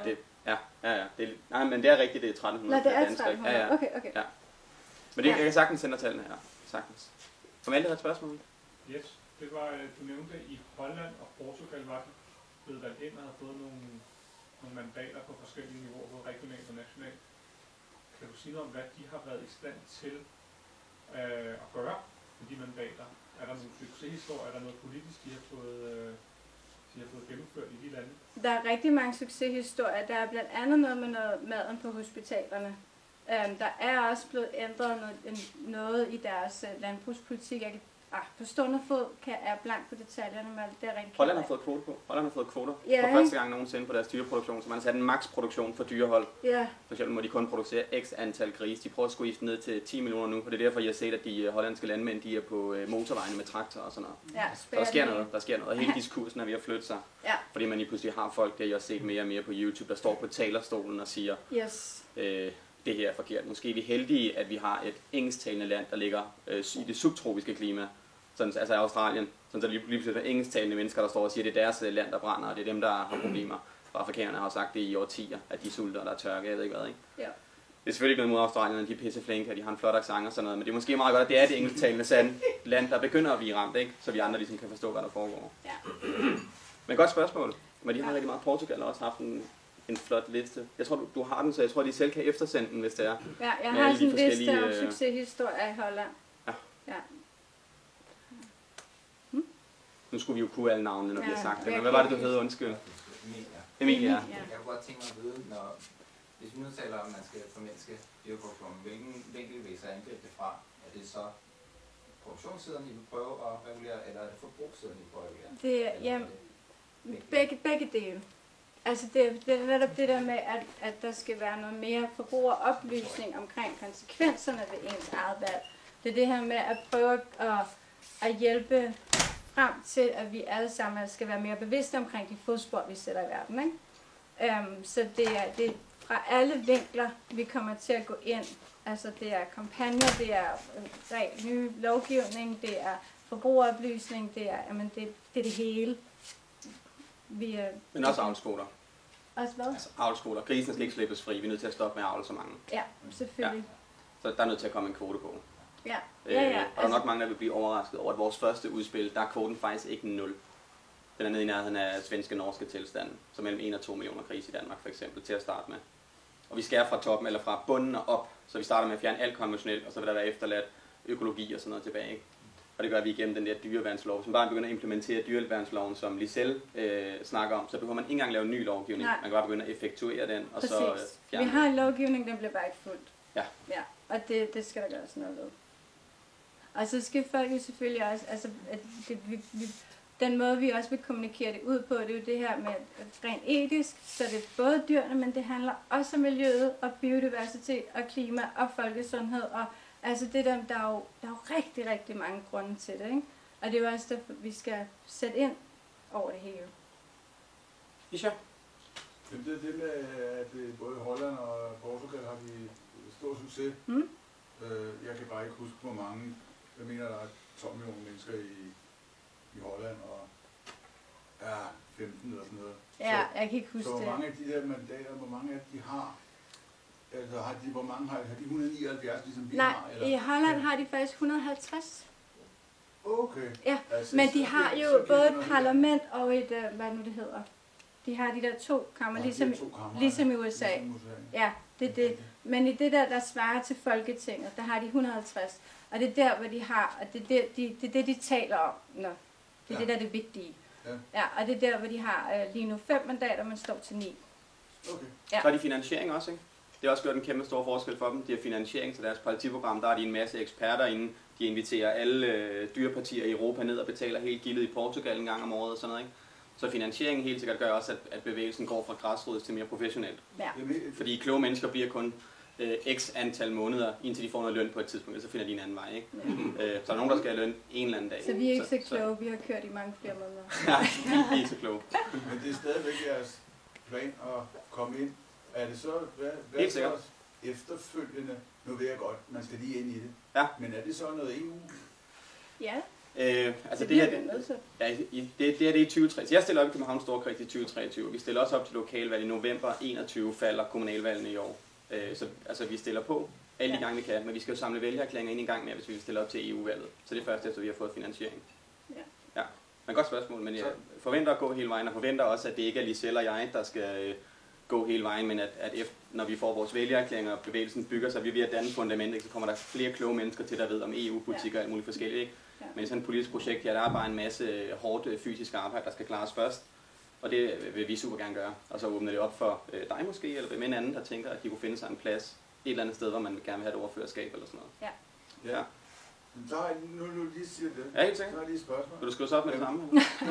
Nej, men det er rigtigt, det er 1300. Nej, det er 1300. Ja. Okay. Ja. Men det, jeg kan sagtens sende dig tallene her. Sagtens. Som alle havde et spørgsmål? Yes. Det var, du nævnte, i Holland og Portugal var de blevet valgt ind og har fået nogle mandater på forskellige niveauer, både regionalt og nationalt. Kan du sige noget om, hvad de har været i stand til at gøre med de mandater? Er der nogle succeshistorier? Er der noget politisk, de har fået gennemført i de lande? Der er rigtig mange succeshistorier. Der er blandt andet noget med maden på hospitalerne. Der er også blevet ændret noget i deres landbrugspolitik. På stående fod er blank på detaljerne, men det er rigtig Holland har fået kvoter på. Holland har fået kvoter for første gang nogensinde på deres dyreproduktion, så man har sat en maksproduktion for dyrehold. For eksempel må de kun producere x antal grise. De prøver at skifte ned til 10 millioner nu, og det er derfor, jeg har set, at de hollandske landmænd de er på motorvejene med traktor og sådan noget. Så der sker noget, og hele diskursen er ved at flytte sig. Fordi man lige pludselig har folk, der jeg har set mere og mere på YouTube, der står på talerstolen og siger, det her er forkert. Måske er vi heldige, at vi har et engelsktalende land, der ligger i det subtropiske klima, sådan, altså Australien, sådan så lige pludselig er engelsktalende mennesker, der står og siger, at det er deres land, der brænder, og det er dem, der har problemer. For afrikanerne har sagt det i årtier, at de sulter, og der er tørke, jeg ved ikke hvad, ikke? Ja. Det er selvfølgelig ikke noget mod Australien, de er pisseflinke, og de har en flot accent og sådan noget, men det er måske meget godt, at det er det engelsktalende land, der begynder at blive ramt, ikke? Så vi andre ligesom kan forstå, hvad der foregår. Ja. Men godt spørgsmål. Men de har rigtig meget. Portugal også haft en flot liste. Jeg tror, du har den, så jeg tror, de selv kan eftersende den, hvis det er. Ja, jeg har sådan en liste om succeshistorier i Holland. Ja. Nu skulle vi jo kunne alle navnene, når vi har sagt det, men hvad var det, du hed? Undskyld. Emilia. Jeg kunne godt tænke mig at vide, hvis vi nu taler om, at man skal formindske dyreproduktionen, hvilken vinkel vil I så angribe det fra? Er det så produktionssiden, I vil prøve at regulere, eller er det forbrugssiden, I prøver at regulere? Begge dele. Altså det er netop det der med, at der skal være noget mere forbrugeroplysning omkring konsekvenserne ved ens eget valg. Det er det her med at prøve at hjælpe frem til, at vi alle sammen skal være mere bevidste omkring de fodspor, vi sætter i verden, ikke? Så det er fra alle vinkler, vi kommer til at gå ind. Altså det er kampagner, det er ny lovgivning, det er forbrugeroplysning, det er det hele. Men også avlskoler. Også hvad? Altså avlskoler. Grisene skal ikke slippes fri. Vi er nødt til at stoppe med at avle så mange. Ja, selvfølgelig. Ja. Så der er nødt til at komme en kvote på. Ja. Og der er nok mange, der vil blive overrasket over, at vores første udspil, der er kvoten faktisk ikke 0. Den er nede i nærheden af svenske og norske tilstande, så mellem 1 og 2 millioner grise i Danmark for eksempel, til at starte med. Og vi skærer fra toppen eller fra bunden og op, så vi starter med at fjerne alt konventionelt, og så vil der være efterladt økologi og sådan noget tilbage. Ikke? Og det gør vi igennem den der dyreværnslov. Som bare begynder at implementere dyreværnsloven, som Lisel snakker om, så behøver man ikke engang lave en ny lovgivning. Nej. Man kan bare begynde at effektuere den, og præcis. Så fjerne vi har en lovgivning, den bliver bare ikke fuldt. Ja. Ja. Og det skal der gøres noget ved. Og så skal folk jo selvfølgelig også, altså den måde vi også vil kommunikere det ud på, det er jo det her med rent etisk, så det er både dyrene, men det handler også om miljøet og biodiversitet og klima og folkesundhed. Og altså der er jo rigtig, rigtig mange grunde til det, ikke? Og det er jo også derfor, vi skal sætte ind over det hele. Isha? Det er det med, at både Holland og Portugal har de stor succes. Jeg kan bare ikke huske, hvor mange. Jeg mener, der er 12 millioner mennesker i Holland, og 15 eller sådan noget. Ja, jeg kan ikke huske det. Så hvor mange af de der mandater, hvor mange af de har? Altså, hvor mange har de 179, ligesom vi har? Eller? I Holland har de faktisk 150. Okay. Ja, altså, men de har jo både et parlament og et, hvad nu det hedder. De har de der 2 kammer, ligesom i USA. Ja, det er det. Men i det der svarer til Folketinget, der har de 150. Og det er der, hvor de har, og det er det, de taler om. Nå. Det er det, der er det vigtige. Ja, og det er der, hvor de har lige nu 5 mandater, men står til 9. Okay. Ja. Så har de finansiering også, ikke? Det har også gjort en kæmpe stor forskel for dem. De har finansiering til deres partiprogram. Der er de en masse eksperter inde. De inviterer alle dyrepartier i Europa ned og betaler helt gildet i Portugal en gang om året og sådan noget, ikke? Så finansieringen helt sikkert gør også, at bevægelsen går fra græsrods til mere professionelt. Ja. Fordi kloge mennesker bliver kun x antal måneder, indtil de får noget løn på et tidspunkt, så finder de en anden vej, ikke? Ja. Så er der nogen, der skal have løn en eller anden dag. Så vi er ikke så kloge, vi har kørt i mange flere måneder. Nej, vi er ikke så kloge. Men det er stadigvæk jeres plan at komme ind. Er det så, hvad så efterfølgende? Nu ved jeg godt, man skal lige ind i det. Ja. Men er det så noget EU? Ja. Altså det er i 2023. Jeg stiller op i Københavns Storkreds i 2023. Vi stiller også op til lokalvalg i november 21, falder kommunalvalgene i år. Så vi stiller på alle de gange vi kan, men vi skal jo samle vælgererklæringer ind en gang mere, hvis vi vil stille op til EU-valget. Så det er først efter, vi har fået finansiering. Ja. Men godt spørgsmål, men jeg forventer at gå hele vejen, og forventer også, at det ikke er Lisel og jeg, der skal gå hele vejen, men at efter, når vi får vores vælgererklæringer, og bevægelsen bygger sig, vi er ved at danne fundament, så kommer der flere kloge mennesker til, der ved om EU-politik og alt muligt forskelligt. Ikke? Ja. Men i sådan et politisk projekt her, der er bare en masse hårdt fysisk arbejde, der skal klares først. Og det vil vi super gerne gøre. Og så åbner det op for dig måske, eller hvem en anden, der tænker, at de kunne finde sig en plads et eller andet sted, hvor man gerne vil have et ordførerskab eller sådan noget. Ja. Så har jeg, nu lige siger det. Ja, helt sikkert. Så har jeg lige et spørgsmål. Vil du skrive så op med det samme?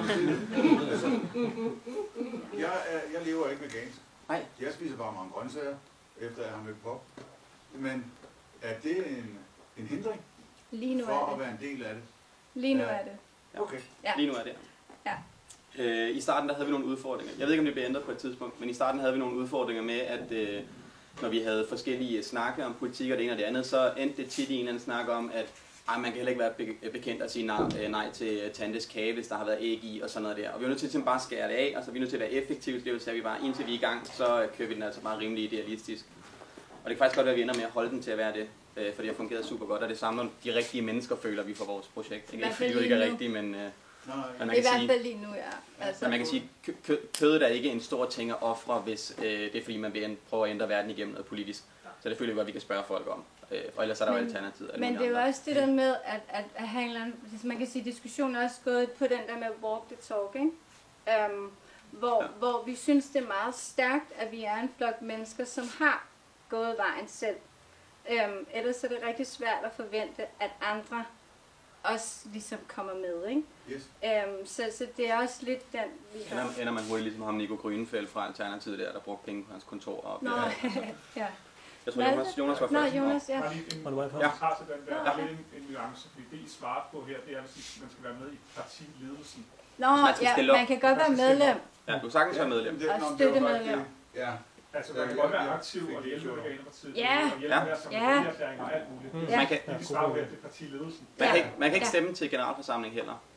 Jeg lever ikke vegansk. Nej. Jeg spiser bare mange grøntsager, efter jeg har mødt på. Men er det en hindring lige nu for at være en del af det? Lige nu er det. Okay. Ja. Lige nu er det. Ja. I starten der havde vi nogle udfordringer. Jeg ved ikke, om det bliver ændret på et tidspunkt, men i starten havde vi nogle udfordringer med, at når vi havde forskellige snakke om politik og det ene og det andet, så endte det tit i en eller anden snak om, at man kan heller ikke være bekendt at sige nej til tantes kage, hvis der har været æg i og sådan noget der. Og vi er nødt til bare skære det af, altså vi er nødt til at være effektive, det vil sige, at vi bare indtil vi er i gang, så kører vi den altså bare rimelig idealistisk. Og det kan faktisk godt være, at vi ender med at holde den til at være det, for det har fungeret super godt, og det samme de rigtige mennesker føler vi for vores projekt. Ikke fordi det ikke er rigtigt, men man kan i hvert fald lige nu, ja. Altså, man kan sige, kødet er ikke en stor ting at ofre, hvis det er fordi man vil prøve at ændre verden igennem noget politisk. Så det føler vi, at vi kan spørge folk om. Og ellers er der jo alternativer. Men det er jo også det der med, at have en eller anden, man kan sige, diskussionen er også gået på den der med walk the talk, ikke? Hvor vi synes, det er meget stærkt, at vi er en flok mennesker, som har gået vejen selv. Ellers er det rigtig svært at forvente, at andre også ligesom kommer med, ikke? Yes. Så det er også lidt den, vi har. Ender man hurtigt ligesom ham Nico Grønfeldt fra Alternativet der brugte penge på hans kontor. Og nå, ja. Jeg tror, Jonas var først. Nej, Jonas, ja. Bare lige en kommentar til den der. Der er lidt en nuance, fordi det I svarer på her, det er, at man skal være med i partiledelsen. Nå, ja, man kan godt være medlem. Ja, du kan sagtens være medlem. Og støttemedlem. Ja. Altså, man kan godt være aktiv og hjælpe Veganerpartiet. Ja. Og hjælpe med at samle vælgererklæringer og alt muligt. Ja. Vi svarer på, at det er partiledelsen. Man kan ikke stemme til generalforsamling heller.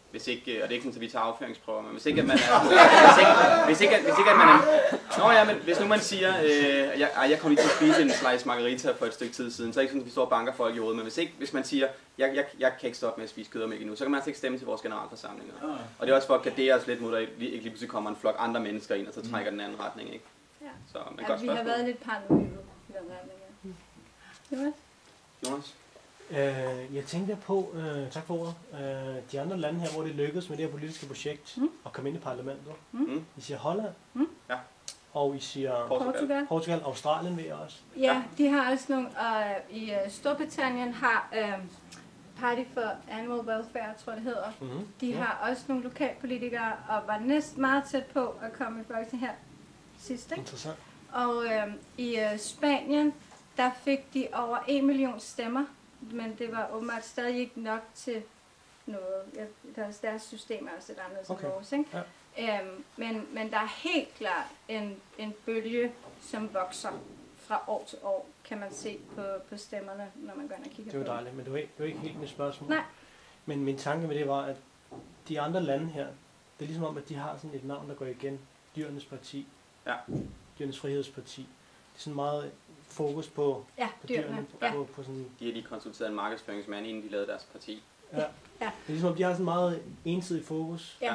Hvis ikke, og det er ikke sådan, at vi tager afføringsprøver, men hvis ikke, at man er... hvis ikke, at man er... Nå ja, men hvis nu man siger, jeg kom lige til at spise en slice margarita for et stykke tid siden, så er det ikke sådan, at vi står og banker folk i hovedet, men hvis man siger, jeg kan ikke stoppe med at spise kød og mælk endnu, så kan man altså ikke stemme til vores generalforsamlinger. Og det er også for at gardere os lidt mod, at ikke lige pludselig kommer en flok andre mennesker ind, og så trækker den anden retning, ikke? Ja. Så, men ja, vi har været lidt paranoide i den retning, ja. Jonas? Jeg tænkte på, tak for ordet, de andre lande her, hvor det lykkedes med det her politiske projekt at komme ind i parlamentet. I siger Holland, ja. Og I siger Portugal, Australien ved jeg også. Ja, de har også nogle, i Storbritannien har Party for Animal Welfare, tror det hedder. De har også nogle lokalpolitikere, og var næsten meget tæt på at komme i Folketinget her sidst. Interessant. Og i Spanien, der fik de over 1 million stemmer. Men det var åbenbart stadig ikke nok til noget. Deres system er også et andet som vores, ikke? Ja. Men der er helt klart en bølge, som vokser fra år til år, kan man se på stemmerne, når man går ind og kigger på det. Det er jo dejligt, men det var ikke helt mit spørgsmål. Nej. Men min tanke med det var, at de andre lande her, det er ligesom om, at de har sådan et navn, der går igen. Dyrenes Parti. Ja. Dyrenes Frihedsparti. Det er sådan meget fokus på, på dyrene. På sådan... De konsulterede en markedsføringsmand, inden de lavede deres parti. Ja. Det er ligesom om, de har sådan meget ensidig fokus. Ja.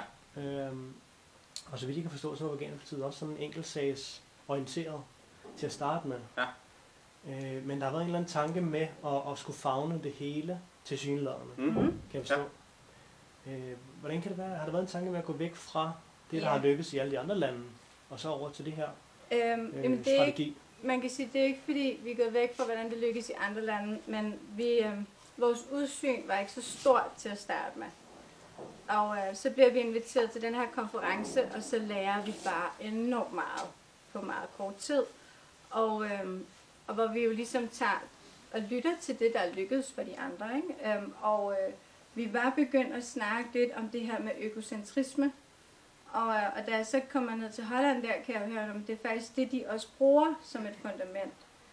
Og så vidt jeg kan forstå, så var Veganerpartiet også sådan enkeltsagsorienteret til at starte med. Ja. Men der har været en eller anden tanke med at skulle favne det hele til synlæderne. Kan jeg forstå. Ja. Hvordan kan det være? Har der været en tanke med at gå væk fra det, der har lykkes i alle de andre lande, og så over til det her strategi? Man kan sige, det er ikke fordi, vi er gået væk fra, hvordan det lykkes i andre lande, men vores udsyn var ikke så stort til at starte med. Og så bliver vi inviteret til den her konference, og så lærer vi bare enormt meget på meget kort tid. Og hvor vi jo ligesom tager og lytter til det, der lykkedes for de andre, ikke? Vi var begyndt at snakke lidt om det her med økocentrisme. Og da jeg så kommer ned til Holland, der kan jeg høre om, det er faktisk det, de også bruger som et fundament.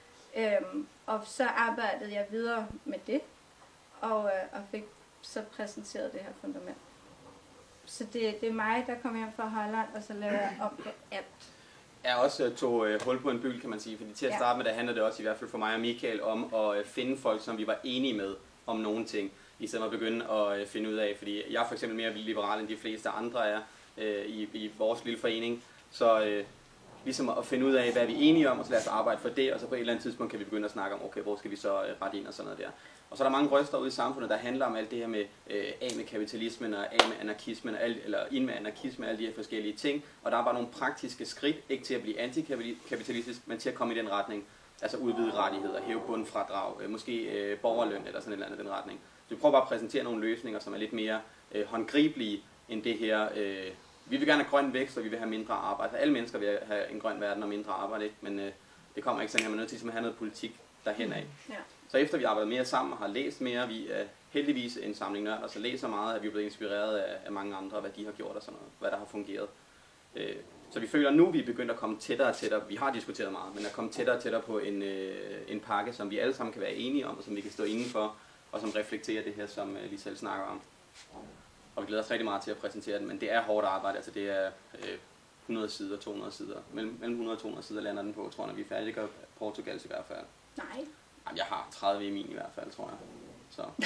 Og så arbejdede jeg videre med det, og fik så præsenteret det her fundament. Så det er mig, der kommer hjem fra Holland, og så laver jeg op på alt. Jeg også tog hul på en byld, kan man sige, fordi til at starte med, der handler det også i hvert fald for mig og Michael om at finde folk, som vi var enige med om nogle ting, i stedet for at begynde at finde ud af, fordi jeg er for eksempel mere liberal end de fleste andre er i vores lille forening, så ligesom at finde ud af, hvad vi er enige om, og så lade os arbejde for det, og så på et eller andet tidspunkt kan vi begynde at snakke om, okay, hvor skal vi så rette ind og sådan noget der. Og så er der mange røster ude i samfundet, der handler om alt det her med af med kapitalismen og af med anarkismen, eller ind med anarkisme og alle de her forskellige ting. Og der er bare nogle praktiske skridt, ikke til at blive antikapitalistisk, men til at komme i den retning. Altså udvide rettigheder, hæve bundfradrag, måske borgerløn eller sådan et eller andet den retning. Så vi prøver bare at præsentere nogle løsninger, som er lidt mere håndgribelige end det her. Vi vil gerne have grøn vækst, og vi vil have mindre arbejde. Alle mennesker vil have en grøn verden og mindre arbejde, ikke? Men det kommer ikke sådan, at man er nødt til at have noget politik derhen af. Ja. Så efter vi arbejder mere sammen og har læst mere, vi er heldigvis en samling nørder, så læser meget, at vi er blevet inspireret af mange andre, hvad de har gjort og sådan noget, hvad der har fungeret. Så vi føler nu, at vi er begyndt at komme tættere og tættere, vi har diskuteret meget, men at komme tættere og tættere på en pakke, som vi alle sammen kan være enige om, og som vi kan stå indenfor, og som reflekterer det her, som vi selv snakker om. Og vi glæder os rigtig meget til at præsentere den, men det er hårdt arbejde, altså det er 100 sider, 200 sider, mellem 100 og 200 sider lander den på, tror jeg, når vi er færdige, og Portugals i hvert fald. Nej. Jamen, jeg har 30 i min i hvert fald, tror jeg. Så,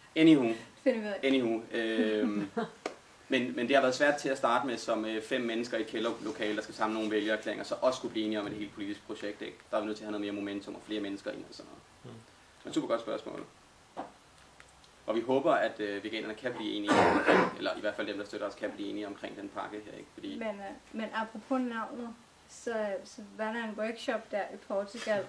anywho. Men det har været svært til at starte med som 5 mennesker i et kælderlokale, der skal samle nogle vælgererklæringer, så også skulle blive enige om et helt politisk projekt, ikke? Der er vi nødt til at have noget mere momentum og flere mennesker ind og sådan noget. Men super godt spørgsmål. Og vi håber, at veganerne kan blive enige omkring, eller i hvert fald dem, der støtter os, kan blive enige omkring den pakke her, ikke? Fordi... Men apropos navnet, så var der en workshop der i Portugal,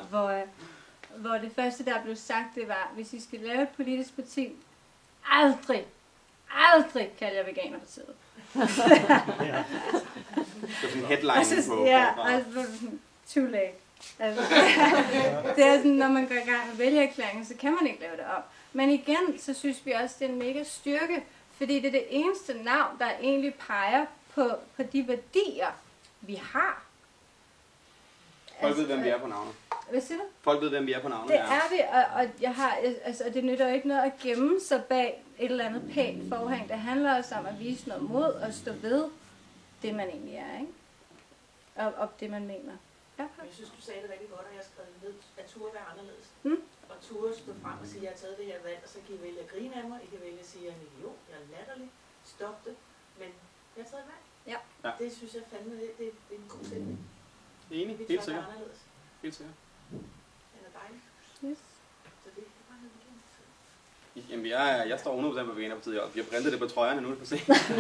hvor det første, der blev sagt, det var, hvis I skal lave et politisk parti, aldrig kalder jeg Veganerpartiet. Det er sådan en headline på. Ja, altså too late. Altså, det er sådan, når man går i gang med vælgererklæringen, så kan man ikke lave det op. Men igen, så synes vi også, det er en mega styrke, fordi det er det eneste navn, der egentlig peger på de værdier, vi har. Folk ved, hvem vi er på navnet. Hvad siger du? Folk ved, hvem vi er på navnet. Det er vi, og jeg har, altså, det nytter ikke noget at gemme sig bag et eller andet pænt forhæng. Det handler også om at vise noget mod og stå ved det, man egentlig er, ikke? Og det, man mener. Ja. Jeg synes, du sagde det rigtig godt, og jeg har skrevet ned, at ture være anderledes. Og ture stå frem og sige, at jeg har taget det her valg, og så kan I vælge at grine af mig, I kan vælge at sige, at jeg er en idiot, jeg er latterlig, stop det, men jeg har taget et valg. Ja. Det synes jeg fandme, det er en god sætning. Enig, helt sikkert. Helt sikkert. Den er dejlig. Yes. Så det er bare noget, vi kan. Jamen, jeg står 100% på Veganerpartiet, og vi har printet det på trøjerne nu, på se.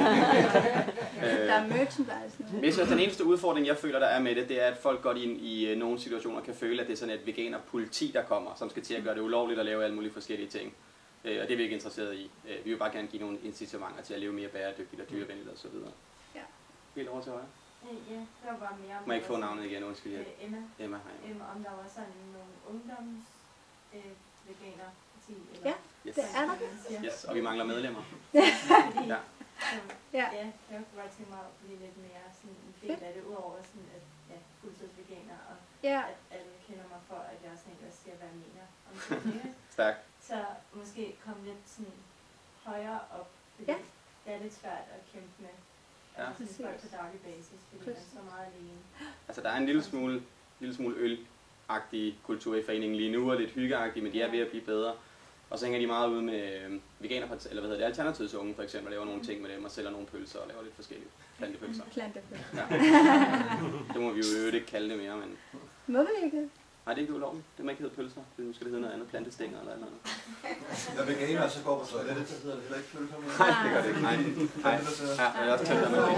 Der er merchandise nu. Men den eneste udfordring, jeg føler, der er med det er, at folk godt i nogle situationer kan føle, at det er sådan et veganer-politi, der kommer, som skal til at gøre det ulovligt at lave alle mulige forskellige ting. Og det er vi ikke interesseret i. Vi vil bare gerne give nogle incitamenter til at leve mere bæredygtigt og dyrevenligt og så videre. Ja. Helt over til højre. Ja, det var bare mere om... Må jeg ikke få navnet igen, undskyld. Emma, om der var sådan nogle ungdoms veganer. Ja, det er der. Yes, og vi mangler medlemmer. Ja. Ja, jeg kunne bare tænke mig at blive lidt mere sådan en del af det, udover sådan at fuldtidsveganer, og at alle kender mig for, at jeg er sådan en, der siger, hvad jeg mener om det. Stærk. Så måske komme lidt sådan højere op, fordi det er lidt svært at kæmpe med folk på daglig basis, fordi man er så meget alene. Altså der er en lille smule ølagtig kultur i foreningen lige nu, og lidt hyggeagtig, men de er ved at blive bedre. Og så hænger de meget ude med veganerpartiet, eller hvad hedder det, Alternativets unge for eksempel, laver nogle ting med dem og sælger nogle pølser og laver lidt forskellige plantepølser. Plantepølser. Ja. Det må vi jo ikke kalde det mere, men... Må vi ikke? Nej, det er ikke ulovligt. Det må ikke hedde pølser. Nu skal det hedde noget andet, plantestænger eller noget andet. Jeg vil gerne så går på toilettet, så hedder det heller ikke pølser mere. Nej, det gør det ikke. Nej. Ja, jeg har også talt dig med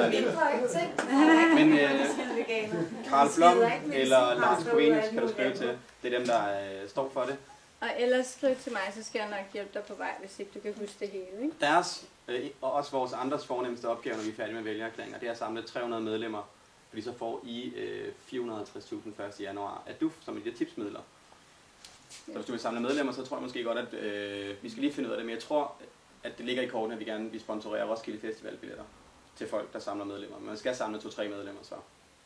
det. Men Carl Blom eller Lars Kovenius kan du skrive til. Det er dem, der står for det. Og ellers skriv til mig, så skal jeg nok hjælpe dig på vej, hvis ikke du kan huske det hele, ikke? Deres, og også vores andres fornemmeste opgave, når vi er færdige med vælgererklæringer, det er at samle 300 medlemmer, fordi så får I 450.000 1. januar af DUF som et tipsmidler. Så hvis du vil samle medlemmer, så tror jeg måske godt, at vi skal lige finde ud af det, men jeg tror, at det ligger i korten, at vi gerne vil sponsorere Roskilde Festivalbilletter til folk, der samler medlemmer. Men man skal samle 2-3 medlemmer så.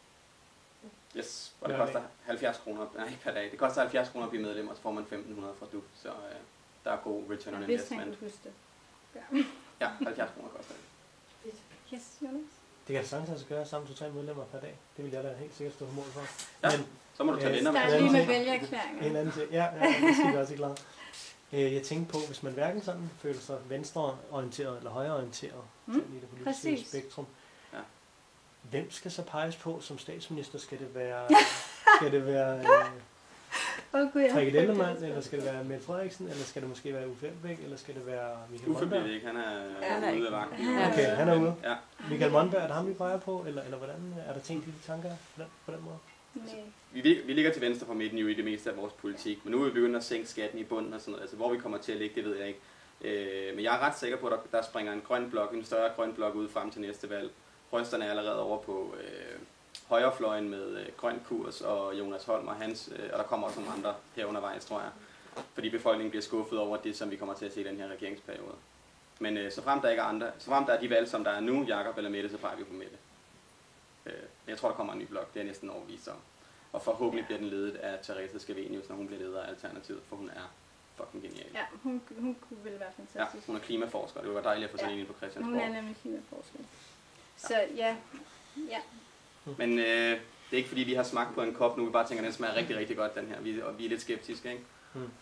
Yes, og det koster 70 kroner, nej ikke per dag, det koster 70 kroner at blive medlem, og så får man 1.500 fra DUF, så der er god return on investment. Hvis han huske det. Ja, 70 kroner koster det. Yes, Jonas. Det kan sagtens altså gøre sammen 2-3 medlemmer per dag, det vil jeg da helt sikkert stå på mål for. Ja, men, så må du tage venner med. Start lige med vælgererklæringer. En anden ting, ja, det skal vi også ikke klare. Jeg tænkte på, hvis man hverken sådan føler sig venstreorienteret eller højreorienteret i det politiske spektrum, hvem skal så peges på som statsminister? Skal det være Frederik eller skal det være Mette Frederiksen, eller skal det måske være Uffe Elbæk, eller skal det være Michael Monberg? Uffe Elbæk, han er ude af vagten. Okay, han er ude. Ja. Michael Monberg, er det ham, vi peger på, eller hvordan er der tænkt de tanker på den måde? Nej. Vi ligger til venstre for midten jo i det meste af vores politik, men nu er vi begyndt at sænke skatten i bunden og sådan noget. Altså hvor vi kommer til at ligge, det ved jeg ikke. Men jeg er ret sikker på, at der springer en grøn blok, en større grøn blok ud frem til næste valg. Røsterne er allerede over på højrefløjen med Grøn Kurs og Jonas Holm og hans, og der kommer også nogle andre her undervejs, tror jeg. Fordi befolkningen bliver skuffet over det, som vi kommer til at se i den her regeringsperiode. Men så frem der ikke er andre, så frem der er de valg, som der er nu, Jakob eller Mette, så peger vi på Mette. Jeg tror, der kommer en ny blok, det er næsten overbevist om. Og forhåbentlig bliver den ledet af Therese Scavenius, når hun bliver leder af Alternativet, for hun er fucking genial. Ja, hun kunne vel være fantastisk. Ja, hun er klimaforsker, det var dejligt at få sådan en på Christiansborg. Hun er nemlig klimaforsker. Så ja. Men det er ikke fordi, vi har smagt på en kop nu, vi bare tænker, at den smager rigtig, rigtig godt, den her. Og vi er lidt skeptiske, ikke?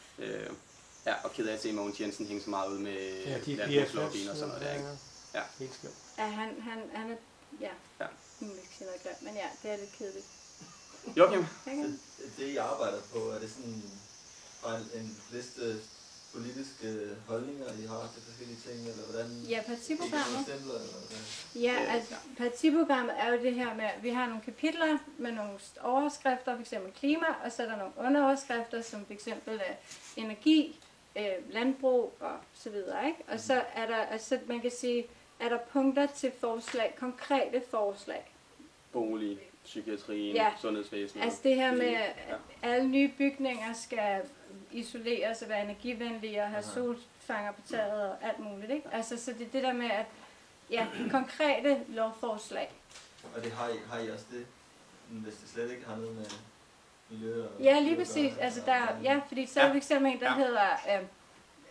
Ja, og ked af at se Mogens Jensen hænge så meget ud med landbrugslobbyen og sådan noget der, ikke? Ja. Ja, han er, nu vil jeg ikke sige noget grimt, men ja, det er lidt kedeligt. Joachim? Det I arbejder på, er det sådan en liste politiske holdninger, I har til forskellige ting, eller hvordan? Ja, partiprogrammet. Ja, altså partiprogrammet er jo det her med, at vi har nogle kapitler med nogle overskrifter, f.eks. klima, og så er der nogle underoverskrifter, som f.eks. energi, landbrug og så videre, ikke? Og så er der, altså man kan sige, er der punkter til forslag, konkrete forslag. Bolig, psykiatrien, sundhedsvæsenet. Altså det her med, at alle nye bygninger skal isoleres og være energivenlige og have solfanger på taget og alt muligt, ikke? Altså så det er det der med, at konkrete lovforslag. Og det har I også det, hvis det slet ikke har noget med miljø og... Ja, lige præcis. Altså der, fordi så er der for eksempel en, der hedder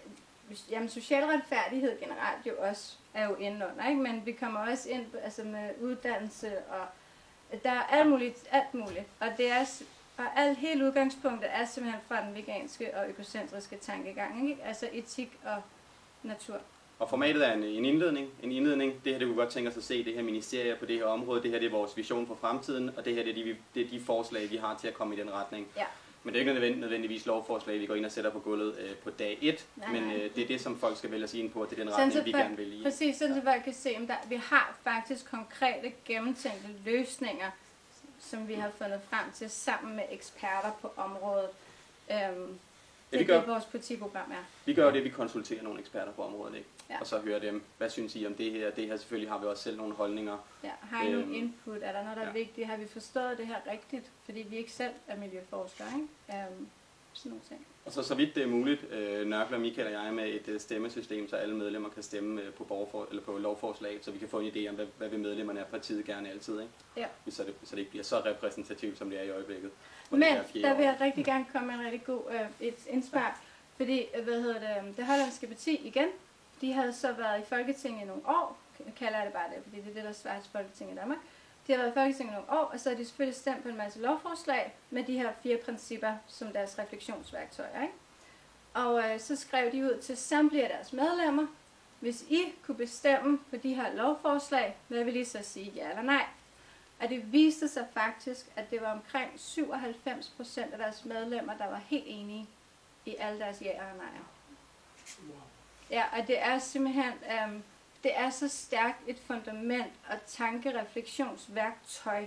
jamen, social retfærdighed generelt jo også er jo inde under, ikke? Men vi kommer også ind altså med uddannelse, og der er alt muligt. Og det er hele udgangspunktet er simpelthen fra den veganske og økocentriske tankegang, ikke? Altså etik og natur. Og formatet er en indledning. Det her, det kunne godt tænke os at se, det her ministerie på det her område. Det her, det er vores vision for fremtiden, og det her, det er de forslag, vi har til at komme i den retning. Ja. Men det er ikke nødvendigvis lovforslag, vi går ind og sætter på gulvet på dag 1, men det er det, som folk skal vælge sig ind på, og det er den retning, vi gerne vil i. Præcis, sådan så folk kan se, at vi har faktisk konkrete, gennemtænkte løsninger, som vi har fundet frem til sammen med eksperter på området. Det er vores politiprogram er. Vi gør det, vi konsulterer nogle eksperter på området, ikke? Ja. Og så hører dem, hvad synes I om det her? Det her selvfølgelig har vi også selv nogle holdninger. Ja. Har I nogle input? Er der noget, der er vigtigt? Har vi forstået det her rigtigt? Fordi vi ikke selv er miljøforskere, ikke? Sådan nogle ting. Og så vidt det er muligt, nørkler Michael og jeg med et stemmesystem, så alle medlemmer kan stemme på lovforslag, så vi kan få en idé om, hvad vil medlemmerne af partiet gerne altid, ikke? Ja. Så det ikke bliver så repræsentativt, som det er i øjeblikket. Men der vil jeg rigtig gerne komme med en rigtig god et indspark, fordi, det hollandske parti igen, de havde så været i Folketinget i nogle år, jeg kalder det bare det, fordi det er det, der svarer til Folketinget i Danmark. De har været i Folketinget i nogle år, og så har de selvfølgelig stemt på en masse lovforslag med de her 4 principper som deres refleksionsværktøjer, ikke? Og så skrev de ud til samtlige af deres medlemmer, hvis I kunne bestemme på de her lovforslag, hvad vil I så sige ja eller nej? Og det viste sig faktisk, at det var omkring 97% af deres medlemmer, der var helt enige i alle deres ja og nej. Ja, og det er simpelthen, det er så stærkt et fundament og tankerefleksionsværktøj.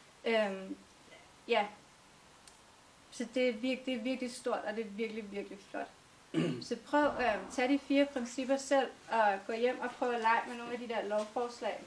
Ja, så det er virkelig stort, og det er virkelig flot. Så prøv at tage de 4 principper selv, og gå hjem og prøv at lege med nogle af de der lovforslag.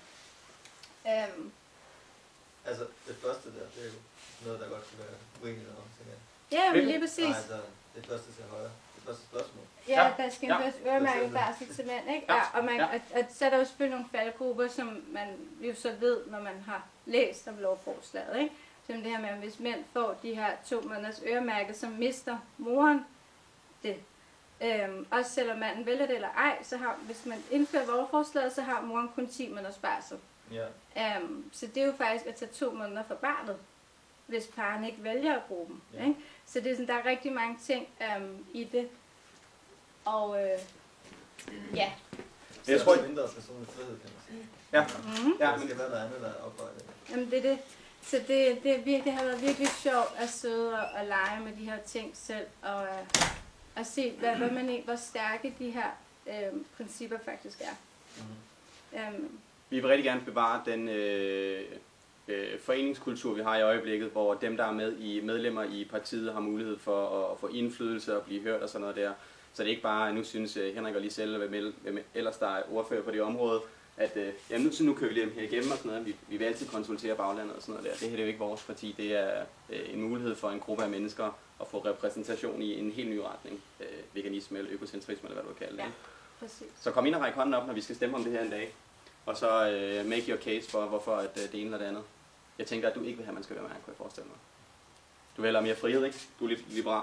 Altså, det første der, det er jo noget, der godt kan være uenighed om, tænker jeg. Ja, men lige præcis. Nej, altså, det første til højre. Det første spørgsmål. Ja, der skal en øremærket barsel til mænd, ikke? Ja, og så er der jo selvfølgelig nogle faldgrupper, som man jo så ved, når man har læst om lovforslaget, ikke? Som det her med, at hvis mænd får de her 2 måneders øremærke, så mister moren det. Også selvom manden vælger det eller ej, så har, hvis man indfører lovforslaget, så har moren kun 10 måneders barsel. Ja. Så det er jo faktisk at tage 2 måneder for barnet, hvis faren ikke vælger at bruge dem. Ja. Ikke? Så det er sådan, der er rigtig mange ting i det. Og ja. Jeg tror ikke mindre personlig frihed, kan man sige. Ja. Ja, men det skal være noget andet, der er opvejet. Jamen det er det. Så det har været virkelig sjovt at sidde og lege med de her ting selv, og at se, hvor stærke de her principper faktisk er. Vi vil rigtig gerne bevare den foreningskultur, vi har i øjeblikket, hvor dem, der er medlemmer i partiet, har mulighed for at få indflydelse og blive hørt og sådan noget der. Så det er ikke bare, nu synes Henrik og Liselle, hvem ellers der er ordfører på det område, at nu kører vi lige her igennem og sådan noget. Vi vil altid konsultere baglandet og sådan noget der. Det her det er jo ikke vores parti, det er en mulighed for en gruppe af mennesker at få repræsentation i en helt ny retning. Veganisme eller økocentrisme eller hvad du vil kalde det. Ja, præcis. Så kom ind og ræk hånden op, når vi skal stemme om det her en dag. Og så make your case for, hvorfor at det ene eller det andet. Jeg tænker, at du ikke vil have, at man skal være med, kunne jeg forestille mig. Du vil have mere frihed, ikke? Du er lidt liberal.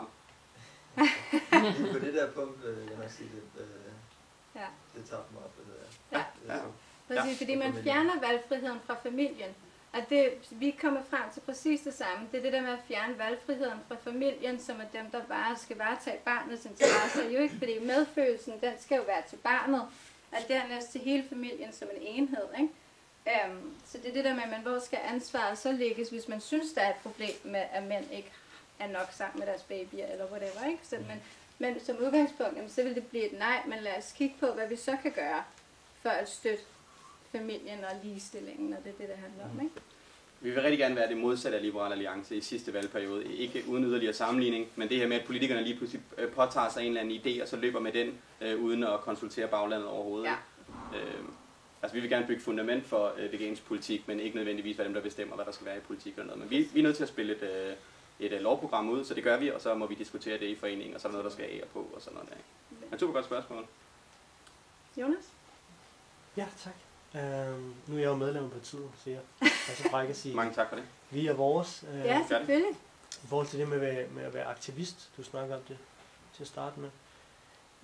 På det der punkt, jeg må sige, det tabte mig op. Præcis, fordi man fjerner valgfriheden fra familien. Og vi kommer frem til præcis det samme. Det er det der med at fjerne valgfriheden fra familien, som er dem, der bare skal varetage barnets interesser. Jo ikke, fordi medfølelsen, den skal jo være til barnet, og dernæst til hele familien som en enhed, ikke? Så det er det der med, hvor skal ansvaret så lægges, hvis man synes, der er et problem med, at mænd ikke er nok sammen med deres babyer, eller whatever, ikke? Så, men som udgangspunkt, så vil det blive et nej, men lad os kigge på, hvad vi så kan gøre, for at støtte familien og ligestillingen, og det er det, det handler om, ikke? Vi vil rigtig gerne være det modsatte af Liberal Alliance i sidste valgperiode. Ikke uden yderligere sammenligning, men det her med, at politikerne lige pludselig påtager sig en eller anden idé, og så løber med den, uden at konsultere baglandet overhovedet. Ja. Altså vi vil gerne bygge fundament for vegansk politik, men ikke nødvendigvis, hvad dem der bestemmer, hvad der skal være i politik eller noget. Men vi er nødt til at spille et lovprogram ud, så det gør vi, og så må vi diskutere det i foreningen, og så er der noget, der skal af og på, og sådan noget der. Men super godt spørgsmål. Jonas? Ja, tak. Nu er jeg jo medlem af partiet, så jeg er så fræk at sige. Mange tak for det. Vi er vores. Ja, selvfølgelig. I forhold til det med at være aktivist, du snakker om det til at starte med.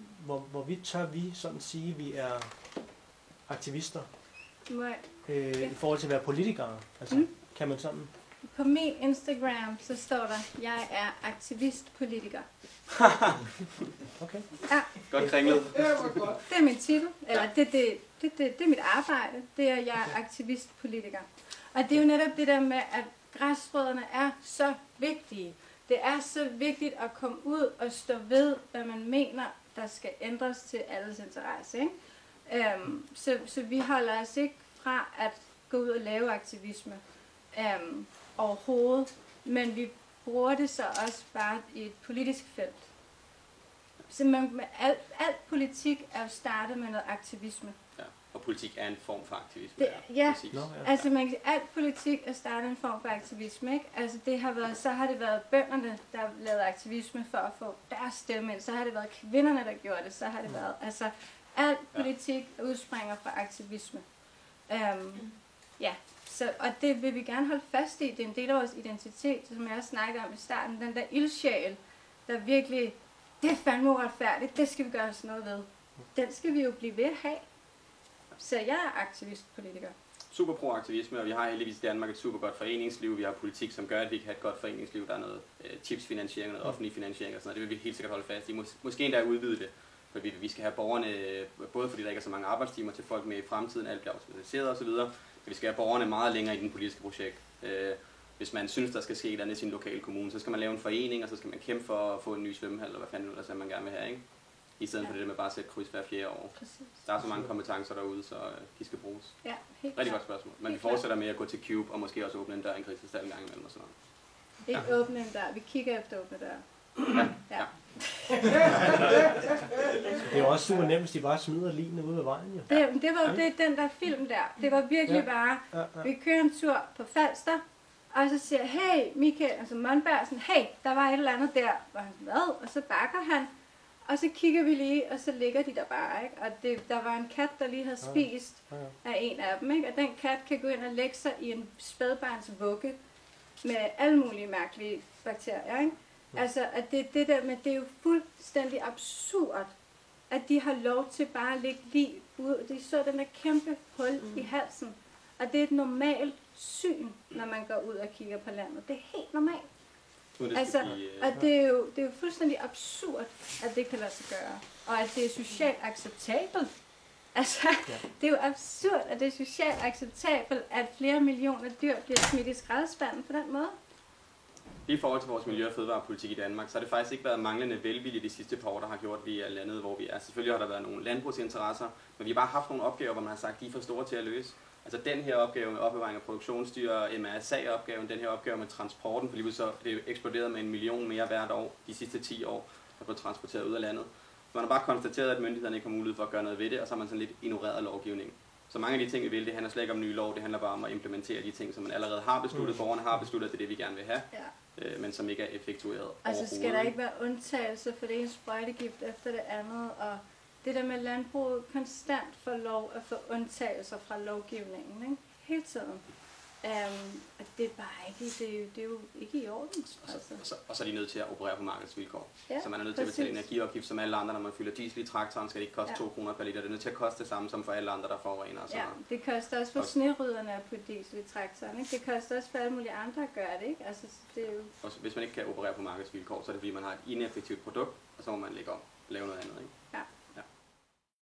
hvorvidt tør vi sådan sige, at vi er aktivister i forhold til at være politikere? Altså, kan man sådan... På min Instagram, så står der, jeg er aktivist-politiker. Okay. Ja. Godt kringlet. Det er min titel, eller det er mit arbejde, det er, jeg er aktivist-politiker. Og det er jo netop det der med, at græsrødderne er så vigtige. Det er så vigtigt at komme ud og stå ved, hvad man mener, der skal ændres til alles interesse. Ikke? Så vi holder os ikke fra at gå ud og lave aktivisme overhovedet, men vi bruger det så også bare i et politisk felt. Så alt politik er jo startet med noget aktivisme. Ja, og politik er en form for aktivisme. Altså man kan sige, alt politik er startet en form for aktivisme, ikke? Altså så har det været bønderne, der har lavet aktivisme for at få deres stemme ind, så har det været kvinderne, der gjorde det, så har det været, altså alt politik udspringer fra aktivisme. Og det vil vi gerne holde fast i, det er en del af vores identitet, som jeg også snakkede om i starten, den der ildsjæl, der virkelig, det er fandme uretfærdigt, det skal vi gøre os noget ved. Den skal vi jo blive ved at have. Så jeg er aktivist-politiker. Super pro-aktivisme, og vi har heldigvis i Danmark et super godt foreningsliv. Vi har politik, som gør, at vi kan have et godt foreningsliv. Der er noget tipsfinansiering, noget offentlig finansiering og sådan noget. Det vil vi helt sikkert holde fast i. Måske endda udvide det, for vi skal have borgerne, både fordi der ikke er så mange arbejdstimer til folk med i fremtiden, alt bliver automatiseret osv., så vi skal have borgerne meget længere i den politiske projekt. Hvis man synes, der skal ske et andet i sin lokale kommune, så skal man lave en forening, og så skal man kæmpe for at få en ny svømmehal, eller hvad fanden ellers man gerne vil have, ikke? I stedet for det med bare at sætte kryds hver 4. år. Præcis. Der er så mange kompetencer derude, så de skal bruges. Ja, helt rigtig godt spørgsmål. Men vi fortsætter med at gå til Cube, og måske også åbne en dør i en krisestal en gang imellem og sådan noget. Ikke åbne en dør, vi kigger efter åbne dør. Ja. Det er jo også super nemt, hvis de bare smider ligene ude af vejen. Jo. Det var jo den der film der. Det var virkelig bare, vi kører en tur på Falster, og så siger hey Michael, altså Monberg, sådan, hey, der var et eller andet der. Og han, hvad? Og så bakker han, og så kigger vi lige, og så ligger de der bare, ikke? Og der var en kat, der lige havde spist af en af dem, ikke? Og den kat kan gå ind og lægge sig i en spædbarns vugge med alle mulige mærkelige bakterier, ikke? Altså, at det der med, det er jo fuldstændig absurd, at de har lov til bare at lægge lige ud. De så den der kæmpe hul i halsen, og det er et normalt syn, når man går ud og kigger på landet. Det er helt normalt. Altså, og det er jo fuldstændig absurd, at det kan lade sig gøre, og at det er socialt acceptabelt. Altså, det er jo absurd, at det er socialt acceptabelt, at flere millioner dyr bliver smidt i skraldespanden på den måde. I forhold til vores miljø- og fødevarepolitik i Danmark, så har det faktisk ikke været manglende velvilje de sidste par år, der har gjort, at vi er landet, hvor vi er. Selvfølgelig har der været nogle landbrugsinteresser, men vi har bare haft nogle opgaver, hvor man har sagt, de er for store til at løse. Altså den her opgave med opbevaring af produktionsdyr, MRSA-opgaven, den her opgave med transporten, for lige så det er eksploderet med 1 million mere hvert år de sidste 10 år, der blev transporteret ud af landet. Så man har bare konstateret, at myndighederne ikke har mulighed for at gøre noget ved det, og så har man sådan lidt ignoreret lovgivningen. Så mange af de ting, vi vil, det handler slet ikke om nye lov, det handler bare om at implementere de ting, som man allerede har besluttet, borgerne har besluttet, at det er det, vi gerne vil have, men som ikke er effektueret overhovedet. Altså skal der ikke være undtagelser for det ene sprøjtegift efter det andet, og det der med landbruget konstant får lov at få undtagelser fra lovgivningen, ikke? Hele tiden. Det er bare ikke, det er jo ikke i orden. Altså. Og så er de nødt til at operere på markedsvilkår. Så man er nødt til at betale energiafgift som alle andre. Når man fylder diesel i traktoren, skal det ikke koste 2 kroner per liter. Det er nødt til at koste det samme som for alle andre, der forurener. Det koster også for snerydderne at putte diesel i traktoren. Ikke? Det koster også for alle mulige andre at gøre det. Ikke? Altså, det er jo... Hvis man ikke kan operere på markedsvilkår, så er det fordi, man har et ineffektivt produkt, og så må man lægge om og lave noget andet. Ikke?